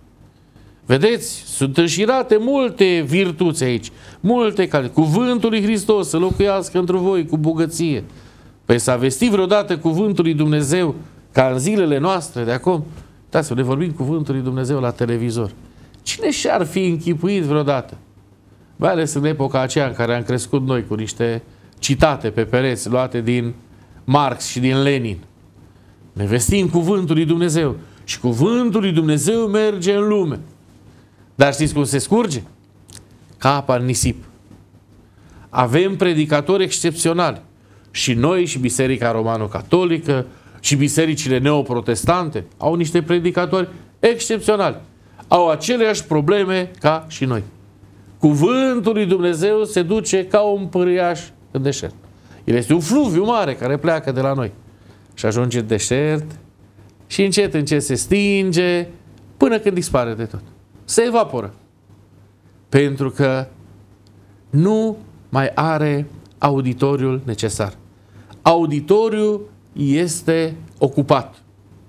Vedeți, sunt înșirate multe virtuți aici, multe care, cuvântul lui Hristos să locuiască într voi cu bogăție. Păi s-a vestit vreodată cuvântul lui Dumnezeu ca în zilele noastre de acum? Uitați-vă, ne vorbim cuvântul lui Dumnezeu la televizor. Cine și-ar fi închipuit vreodată? Mai ales în epoca aceea în care am crescut noi cu niște citate pe pereți luate din Marx și din Lenin. Ne vestim cuvântul lui Dumnezeu și cuvântul lui Dumnezeu merge în lume. Dar știți cum se scurge? Ca apa în nisip. Avem predicatori excepționali. Și noi, și Biserica Romano-Catolică, și bisericile neoprotestante au niște predicatori excepționali. Au aceleași probleme ca și noi. Cuvântul lui Dumnezeu se duce ca un pârâiaș în deșert. El este un fluviu mare care pleacă de la noi. Și ajunge în deșert și încet, încet se stinge până când dispare de tot. Se evaporă. Pentru că nu mai are auditoriul necesar. Auditoriul este ocupat.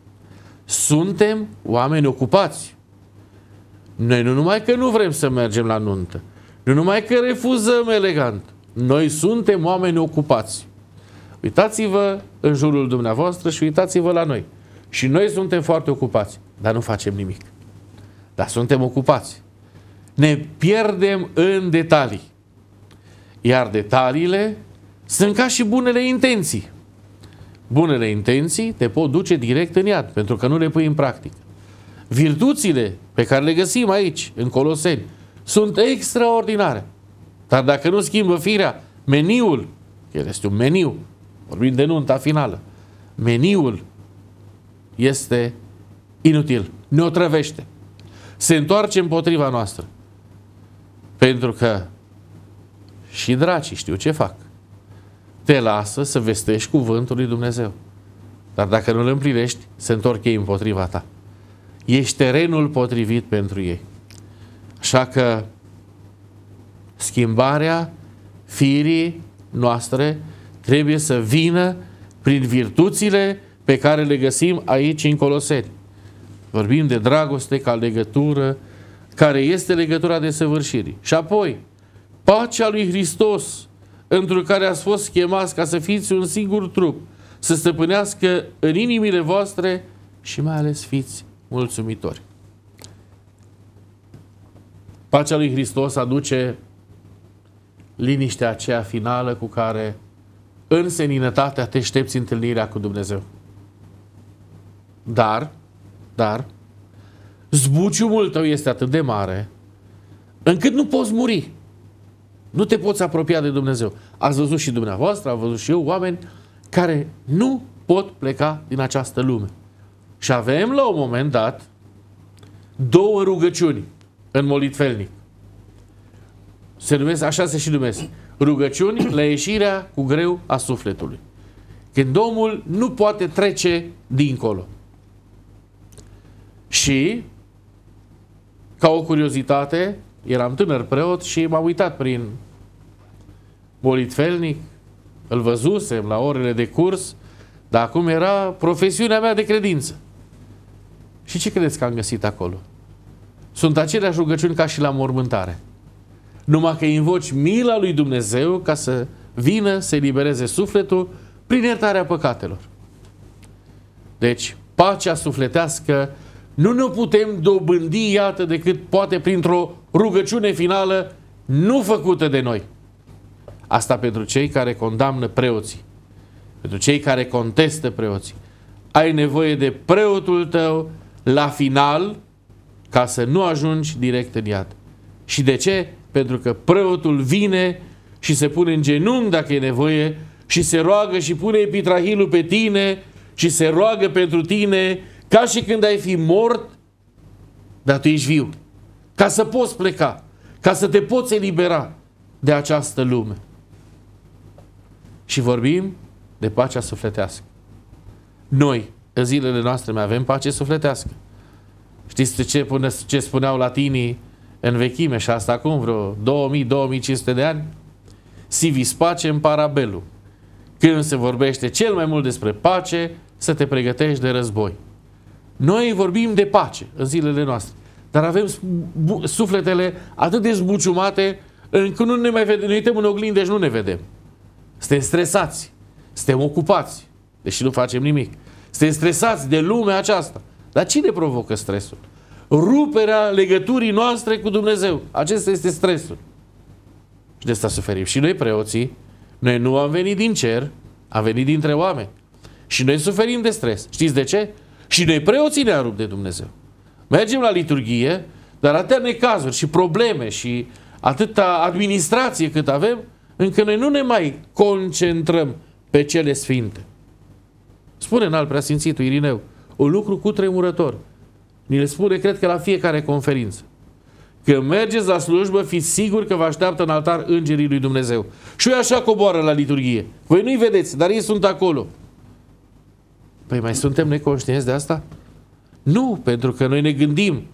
Suntem oameni ocupați. Noi nu numai că nu vrem să mergem la nuntă, nu numai că refuzăm elegant, noi suntem oameni ocupați. Uitați-vă în jurul dumneavoastră și uitați-vă la noi. Și noi suntem foarte ocupați, dar nu facem nimic. Dar suntem ocupați. Ne pierdem în detalii. Iar detaliile sunt ca și bunele intenții. Bunele intenții te pot duce direct în iad, pentru că nu le pui în practică. Virtuțile pe care le găsim aici, în Coloseni, sunt extraordinare. Dar dacă nu schimbă firea, meniul, el este un meniu, vorbim de nunta finală, meniul este inutil, ne otrăvește, se întoarce împotriva noastră. Pentru că și dracii știu ce fac. Te lasă să vestești cuvântul lui Dumnezeu. Dar dacă nu îl împlinești, se întorc ei împotriva ta. Ești terenul potrivit pentru ei. Așa că schimbarea firii noastre trebuie să vină prin virtuțile pe care le găsim aici în Coloseni. Vorbim de dragoste ca legătură, care este legătura desăvârșirii. Și apoi, pacea lui Hristos, într-o care ați fost chemați ca să fiți un singur trup, să stăpânească în inimile voastre și mai ales fiți mulțumitori. Pacea lui Hristos aduce liniștea aceea finală cu care în seninătatea te aștepți întâlnirea cu Dumnezeu. Dar, dar, zbuciumul tău este atât de mare încât nu poți muri. Nu te poți apropia de Dumnezeu. Ați văzut și dumneavoastră, am văzut și eu oameni care nu pot pleca din această lume. Și avem la un moment dat două rugăciuni în molitvelnic. Se numesc, așa se și numesc. rugăciuni la ieșirea cu greu a sufletului. Când omul nu poate trece dincolo. Și, ca o curiozitate, eram tânăr preot și m-am uitat prin politfelnic, îl văzusem la orele de curs, dar acum era profesiunea mea de credință. Și ce credeți că am găsit acolo? Sunt aceleași rugăciuni ca și la mormântare. Numai că invoci mila lui Dumnezeu ca să vină să elibereze sufletul prin iertarea păcatelor. Deci, pacea sufletească nu ne putem dobândi, iată, decât poate printr-o rugăciune finală nu făcută de noi. Asta pentru cei care condamnă preoții. Pentru cei care contestă preoții. Ai nevoie de preotul tău la final ca să nu ajungi direct în iad. Și de ce? Pentru că preotul vine și se pune în genunchi dacă e nevoie și se roagă și pune epitrahilul pe tine și se roagă pentru tine ca și când ai fi mort, dar tu ești viu. Ca să poți pleca, ca să te poți elibera de această lume. Și vorbim de pacea sufletească. Noi, în zilele noastre, mai avem pace sufletească. Știți ce, ce spuneau latinii în vechime și asta acum vreo două mii - două mii cinci sute de ani? Si vis pacem para bellum. Când se vorbește cel mai mult despre pace, să te pregătești de război. Noi vorbim de pace în zilele noastre, dar avem sufletele atât de zbuciumate încât nu ne mai vedem, ne uităm în oglindă și nu ne vedem. Suntem stresați, suntem ocupați, deși nu facem nimic. Suntem stresați de lumea aceasta. Dar cine provocă stresul? Ruperea legăturii noastre cu Dumnezeu. Acesta este stresul. Și de asta suferim. Și noi preoții, noi nu am venit din cer, am venit dintre oameni. Și noi suferim de stres. Știți de ce? Și noi preoții ne-am rupt de Dumnezeu. Mergem la liturghie, dar atâtea necazuri și probleme și atâta administrație cât avem, încă noi nu ne mai concentrăm pe cele sfinte. Spune în alt preasfințitul Irineu un lucru cutremurător. Ni le spune, cred că la fiecare conferință. Când mergeți la slujbă, fiți siguri că vă așteaptă în altar îngerii lui Dumnezeu. Și ei așa coboară la liturghie. Voi nu-i vedeți, dar ei sunt acolo. Păi mai suntem neconștienți de asta? Nu, pentru că noi ne gândim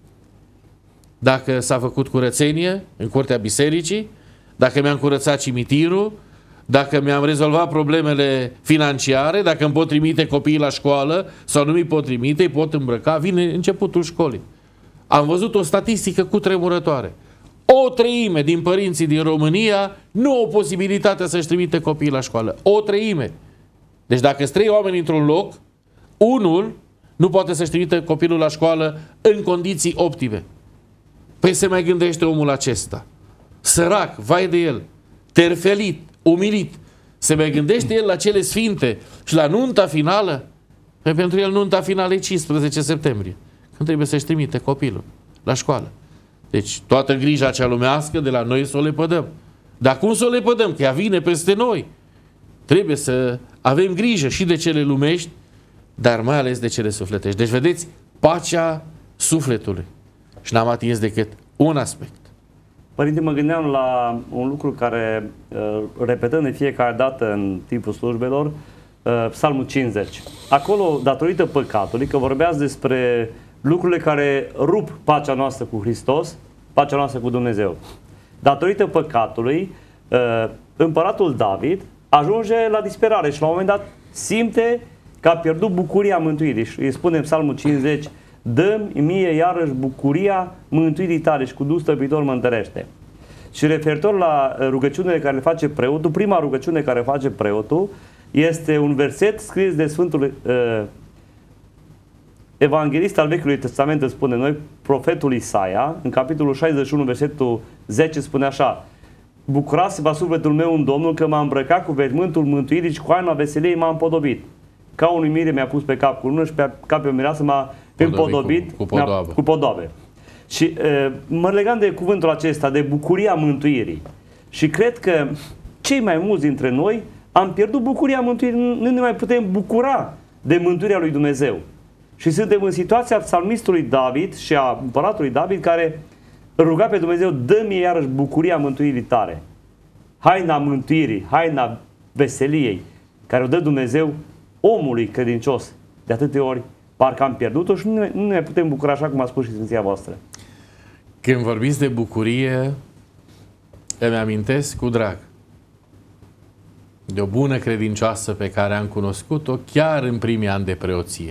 dacă s-a făcut curățenie în curtea bisericii, dacă mi-am curățat cimitirul, dacă mi-am rezolvat problemele financiare, dacă îmi pot trimite copiii la școală sau nu mi pot trimite, îi pot îmbrăca, vine începutul școlii. Am văzut o statistică cutremurătoare. O treime din părinții din România nu au posibilitatea să-și trimite copiii la școală. O treime. Deci dacă sunt trei oameni într-un loc, unul nu poate să-și trimite copilul la școală în condiții optime. Păi se mai gândește omul acesta. Sărac, vai de el, terfelit, umilit. Se mai gândește el la cele sfinte și la nunta finală? Păi pentru el nunta finală e cincisprezece septembrie, când trebuie să-și trimite copilul la școală. Deci toată grija cea lumească de la noi să o lepădăm. Dar cum să o lepădăm? Că ea vine peste noi. Trebuie să avem grijă și de cele lumești, dar mai ales de cele sufletești. Deci vedeți, pacea sufletului. Și n-am atins decât un aspect.
Părinte, mă gândeam la un lucru care, repetând de fiecare dată în timpul slujbelor, Psalmul cincizeci. Acolo, datorită păcatului, că vorbeați despre lucrurile care rup pacea noastră cu Hristos, pacea noastră cu Dumnezeu. Datorită păcatului, împăratul David ajunge la disperare și la un moment dat simte că a pierdut bucuria mântuirii. Și îi spune în Psalmul cincizeci: dă-mi mie iarăși bucuria mântuirii tale și cu Duh stăpânitor mă întărește. Și referitor la rugăciunile care le face preotul, prima rugăciune care face preotul este un verset scris de Sfântul uh, Evanghelist al Vechiului Testament, îl spune noi, profetul Isaia, în capitolul șaizeci și unu, versetul zece, spune așa: bucurați-vă sufletul meu în Domnul, că m-a îmbrăcat cu veșmântul mântuirii și cu haina veseliei m-a împodobit. Ca unui mire mi-a pus pe cap cu lună și pe cap pe o mireasă m-a împodobit
cu, cu, podoabă.
cu podoabe. Și uh, mă legam de cuvântul acesta, de bucuria mântuirii. Și cred că cei mai mulți dintre noi am pierdut bucuria mântuirii, nu ne mai putem bucura de mântuirea lui Dumnezeu. Și suntem în situația psalmistului David și a împăratului David, care ruga pe Dumnezeu: dă-mi iarăși bucuria mântuirii tale. haina mântuirii, haina veseliei, care o dă Dumnezeu omului credincios. De atâtea ori parcă am pierdut-o și nu ne, nu ne putem bucura așa cum a spus și Sfinția voastră.
Când vorbiți de bucurie, îmi amintesc cu drag de o bună credincioasă pe care am cunoscut-o chiar în primii ani de preoție.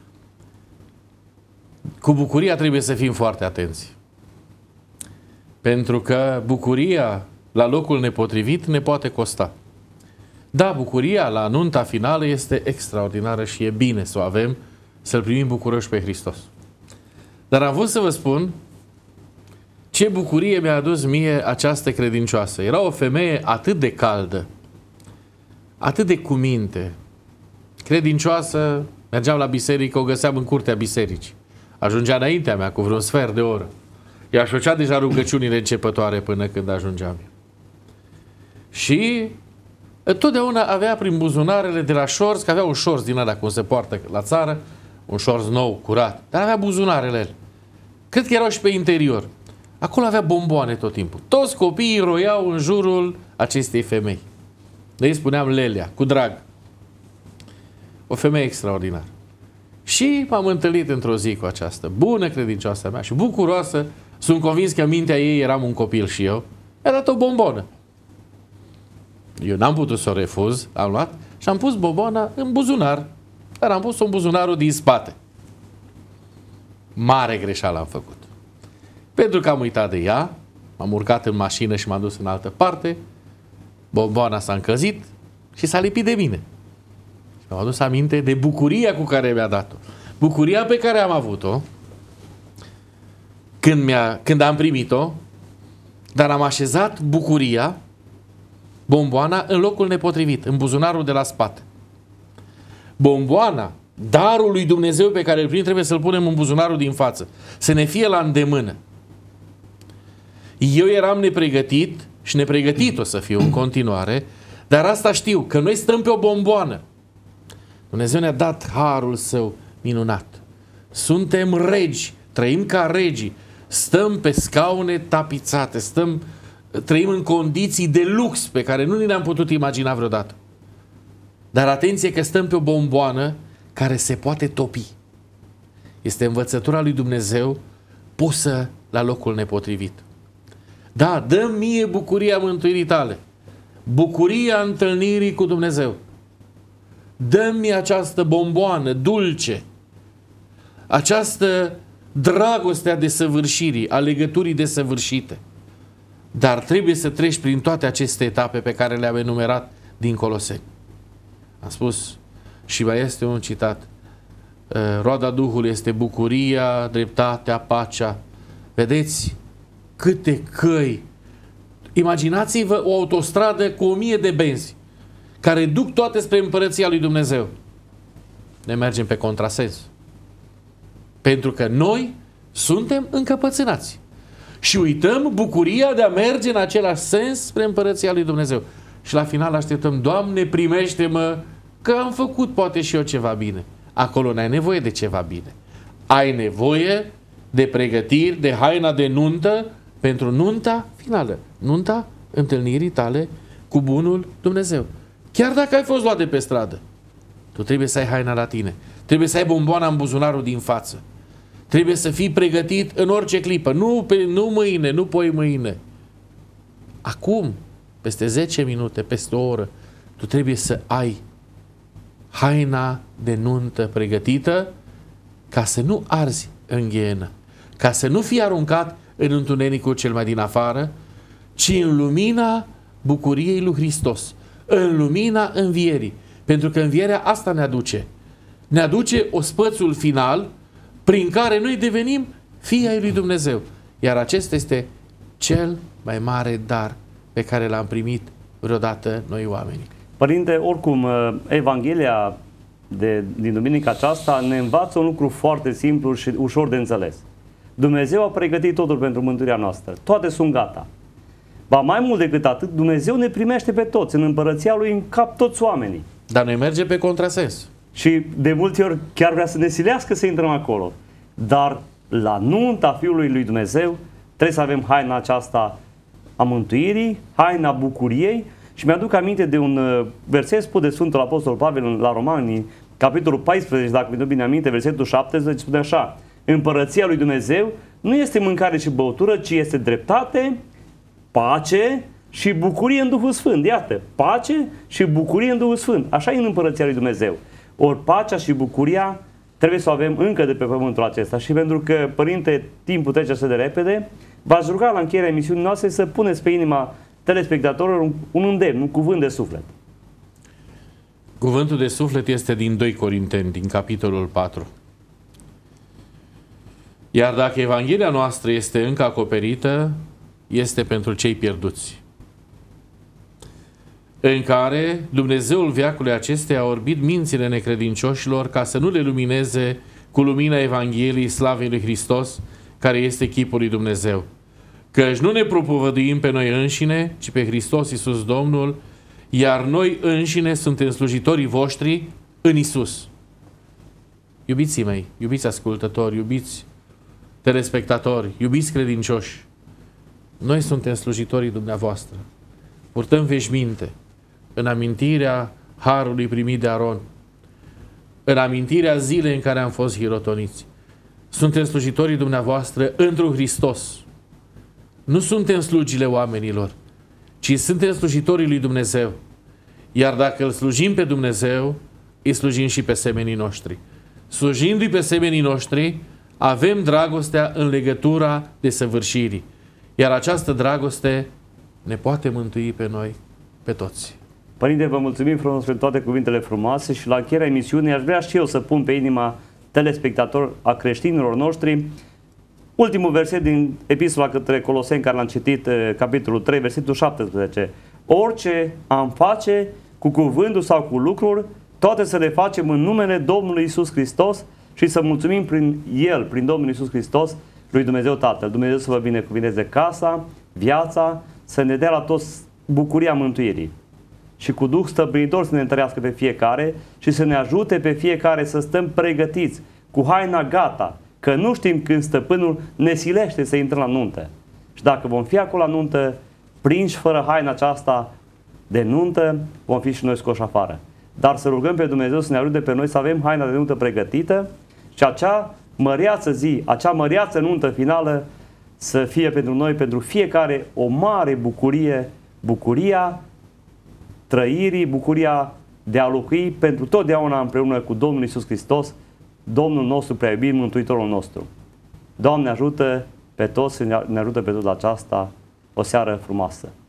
Cu bucuria trebuie să fim foarte atenți. Pentru că bucuria la locul nepotrivit ne poate costa. Da, bucuria la nunta finală este extraordinară și e bine să o avem, să-L primim bucuroși pe Hristos. Dar am vrut să vă spun ce bucurie mi-a adus mie această credincioasă. Era o femeie atât de caldă, atât de cuminte, credincioasă, mergeam la biserică, o găseam în curtea bisericii. Ajungea înaintea mea cu vreun sfert de oră. Ea își făcea deja rugăciunile începătoare până când ajungeam eu. Și totdeauna avea prin buzunarele de la șorț, că avea un șorț din ăla cum se poartă la țară, un șorț nou, curat, dar avea buzunarele el. Cred că erau și pe interior. Acolo avea bomboane tot timpul. Toți copiii roiau în jurul acestei femei. De ei spuneam Lelia, cu drag. O femeie extraordinară. Și m-am întâlnit într-o zi cu această bună credincioasă mea și bucuroasă. Sunt convins că în mintea ei eram un copil și eu. Mi-a dat o bombonă. Eu n-am putut să o refuz, am luat și am pus bombona în buzunar. Dar am pus-o în buzunarul din spate. Mare greșeală am făcut. Pentru că am uitat de ea, m-am urcat în mașină și m-am dus în altă parte, bomboana s-a încălzit și s-a lipit de mine. Și mi-am adus aminte de bucuria cu care mi-a dat-o. Bucuria pe care am avut-o când, mi-a, când am primit-o, dar am așezat bucuria, bomboana, în locul nepotrivit, în buzunarul de la spate. Bomboana, darul lui Dumnezeu pe care îl primim, trebuie să-l punem în buzunarul din față. Să ne fie la îndemână. Eu eram nepregătit și nepregătit o să fiu în continuare, dar asta știu, că noi stăm pe o bomboană. Dumnezeu ne-a dat harul său minunat. Suntem regi, trăim ca regii, stăm pe scaune tapițate, stăm, trăim în condiții de lux pe care nu ni le-am putut imagina vreodată. Dar atenție că stăm pe o bomboană care se poate topi. Este învățătura lui Dumnezeu pusă la locul nepotrivit. Da, dă mie bucuria mântuirii tale, bucuria întâlnirii cu Dumnezeu. Dă-mi această bomboană dulce, această dragoste a desăvârșirii, a legăturii desăvârșite. Dar trebuie să treci prin toate aceste etape pe care le-am enumerat din Coloseni. Am spus și mai este un citat. Roada Duhului este bucuria, dreptatea, pacea. Vedeți câte căi. Imaginați-vă o autostradă cu o mie de benzi care duc toate spre împărăția lui Dumnezeu. Ne mergem pe contrasens. Pentru că noi suntem încăpățânați. Și uităm bucuria de a merge în același sens spre împărăția lui Dumnezeu. Și la final așteptăm, Doamne, primește-mă, că am făcut poate și eu ceva bine. Acolo n-ai nevoie de ceva bine. Ai nevoie de pregătiri, de haina de nuntă pentru nunta finală. Nunta întâlnirii tale cu bunul Dumnezeu. Chiar dacă ai fost luat de pe stradă, tu trebuie să ai haina la tine. Trebuie să ai bomboana în buzunarul din față. Trebuie să fii pregătit în orice clipă. Nu, pe, nu mâine, nu poi mâine. Acum, peste zece minute, peste o oră, tu trebuie să ai haina de nuntă pregătită ca să nu arzi în ghienă, ca să nu fii aruncat în întunericul cel mai din afară, ci în lumina bucuriei lui Hristos, în lumina învierii. Pentru că învierea asta ne aduce. Ne aduce ospățul final prin care noi devenim fii ai lui Dumnezeu. Iar acesta este cel mai mare dar pe care l-am primit vreodată noi oamenii.
Părinte, oricum, Evanghelia de, din duminica aceasta ne învață un lucru foarte simplu și ușor de înțeles. Dumnezeu a pregătit totul pentru mântuirea noastră. Toate sunt gata. Ba mai mult decât atât, Dumnezeu ne primește pe toți în împărăția Lui, în cap toți oamenii.
Dar noi mergem pe contrasens.
Și de multe ori chiar vrea să ne silească să intrăm acolo. Dar la nunta Fiului lui Dumnezeu trebuie să avem haina aceasta a mântuirii, haina bucuriei. Și mi-aduc aminte de un verset spus de Sfântul Apostol Pavel la Romani, capitolul paisprezece, dacă mi-aduc bine aminte, versetul șaptesprezece, spune așa: Împărăția lui Dumnezeu nu este mâncare și băutură, ci este dreptate, pace și bucurie în Duhul Sfânt. Iată, pace și bucurie în Duhul Sfânt. Așa e în Împărăția lui Dumnezeu. Ori pacea și bucuria trebuie să o avem încă de pe pământul acesta. Și pentru că, Părinte, timpul trece așa de repede, v-aș ruga la încheierea emisiunii noastre să puneți pe inima telespectatorilor un, un îndemn, un cuvânt de suflet.
Cuvântul de suflet este din doi Corinteni, din capitolul patru. Iar dacă Evanghelia noastră este încă acoperită, este pentru cei pierduți, în care Dumnezeul veacului acesteia a orbit mințile necredincioșilor ca să nu le lumineze cu lumina Evangheliei slavei lui Hristos, care este chipul lui Dumnezeu. Căci nu ne propovăduim pe noi înșine, ci pe Hristos Iisus Domnul, iar noi înșine suntem slujitorii voștri în Iisus. Iubiții mei, iubiți ascultători, iubiți telespectatori, iubiți credincioși, noi suntem slujitorii dumneavoastră. Purtăm veșminte în amintirea harului primit de Aron, în amintirea zilei în care am fost hirotoniți. Suntem slujitorii dumneavoastră într-un Hristos. Nu suntem slugile oamenilor, ci suntem slujitorii lui Dumnezeu. Iar dacă îl slujim pe Dumnezeu, îi slujim și pe semenii noștri. Slujindu-i pe semenii noștri, avem dragostea în legătura de săvârșirii. Iar această dragoste ne poate mântui pe noi, pe toți.
Părinte, vă mulțumim frumos pentru toate cuvintele frumoase și la încheierea emisiunii aș vrea și eu să pun pe inima telespectator a creștinilor noștri ultimul verset din Epistola către Coloseni, care l-am citit, capitolul trei, versetul șaptesprezece. Orice am face cu cuvântul sau cu lucruri, toate să le facem în numele Domnului Iisus Hristos și să mulțumim prin El, prin Domnul Iisus Hristos, lui Dumnezeu Tatăl. Dumnezeu să vă binecuvinteze casa, viața, să ne dea la toți bucuria mântuirii. Și cu Duh stăpânitor să ne întărească pe fiecare și să ne ajute pe fiecare să stăm pregătiți, cu haina gata, că nu știm când stăpânul ne silește să intrăm la nuntă. Și dacă vom fi acolo la nuntă, prinși fără haina aceasta de nuntă, vom fi și noi scoși afară. Dar să rugăm pe Dumnezeu să ne ajute pe noi să avem haina de nuntă pregătită și acea măreață zi, acea măreață nuntă finală să fie pentru noi, pentru fiecare, o mare bucurie, bucuria trăirii, bucuria de a locui pentru totdeauna împreună cu Domnul Iisus Hristos, Domnul nostru prea iubit, Mântuitorul nostru. Doamne ajută pe toți, ne ajută pe toți la aceasta, o seară frumoasă.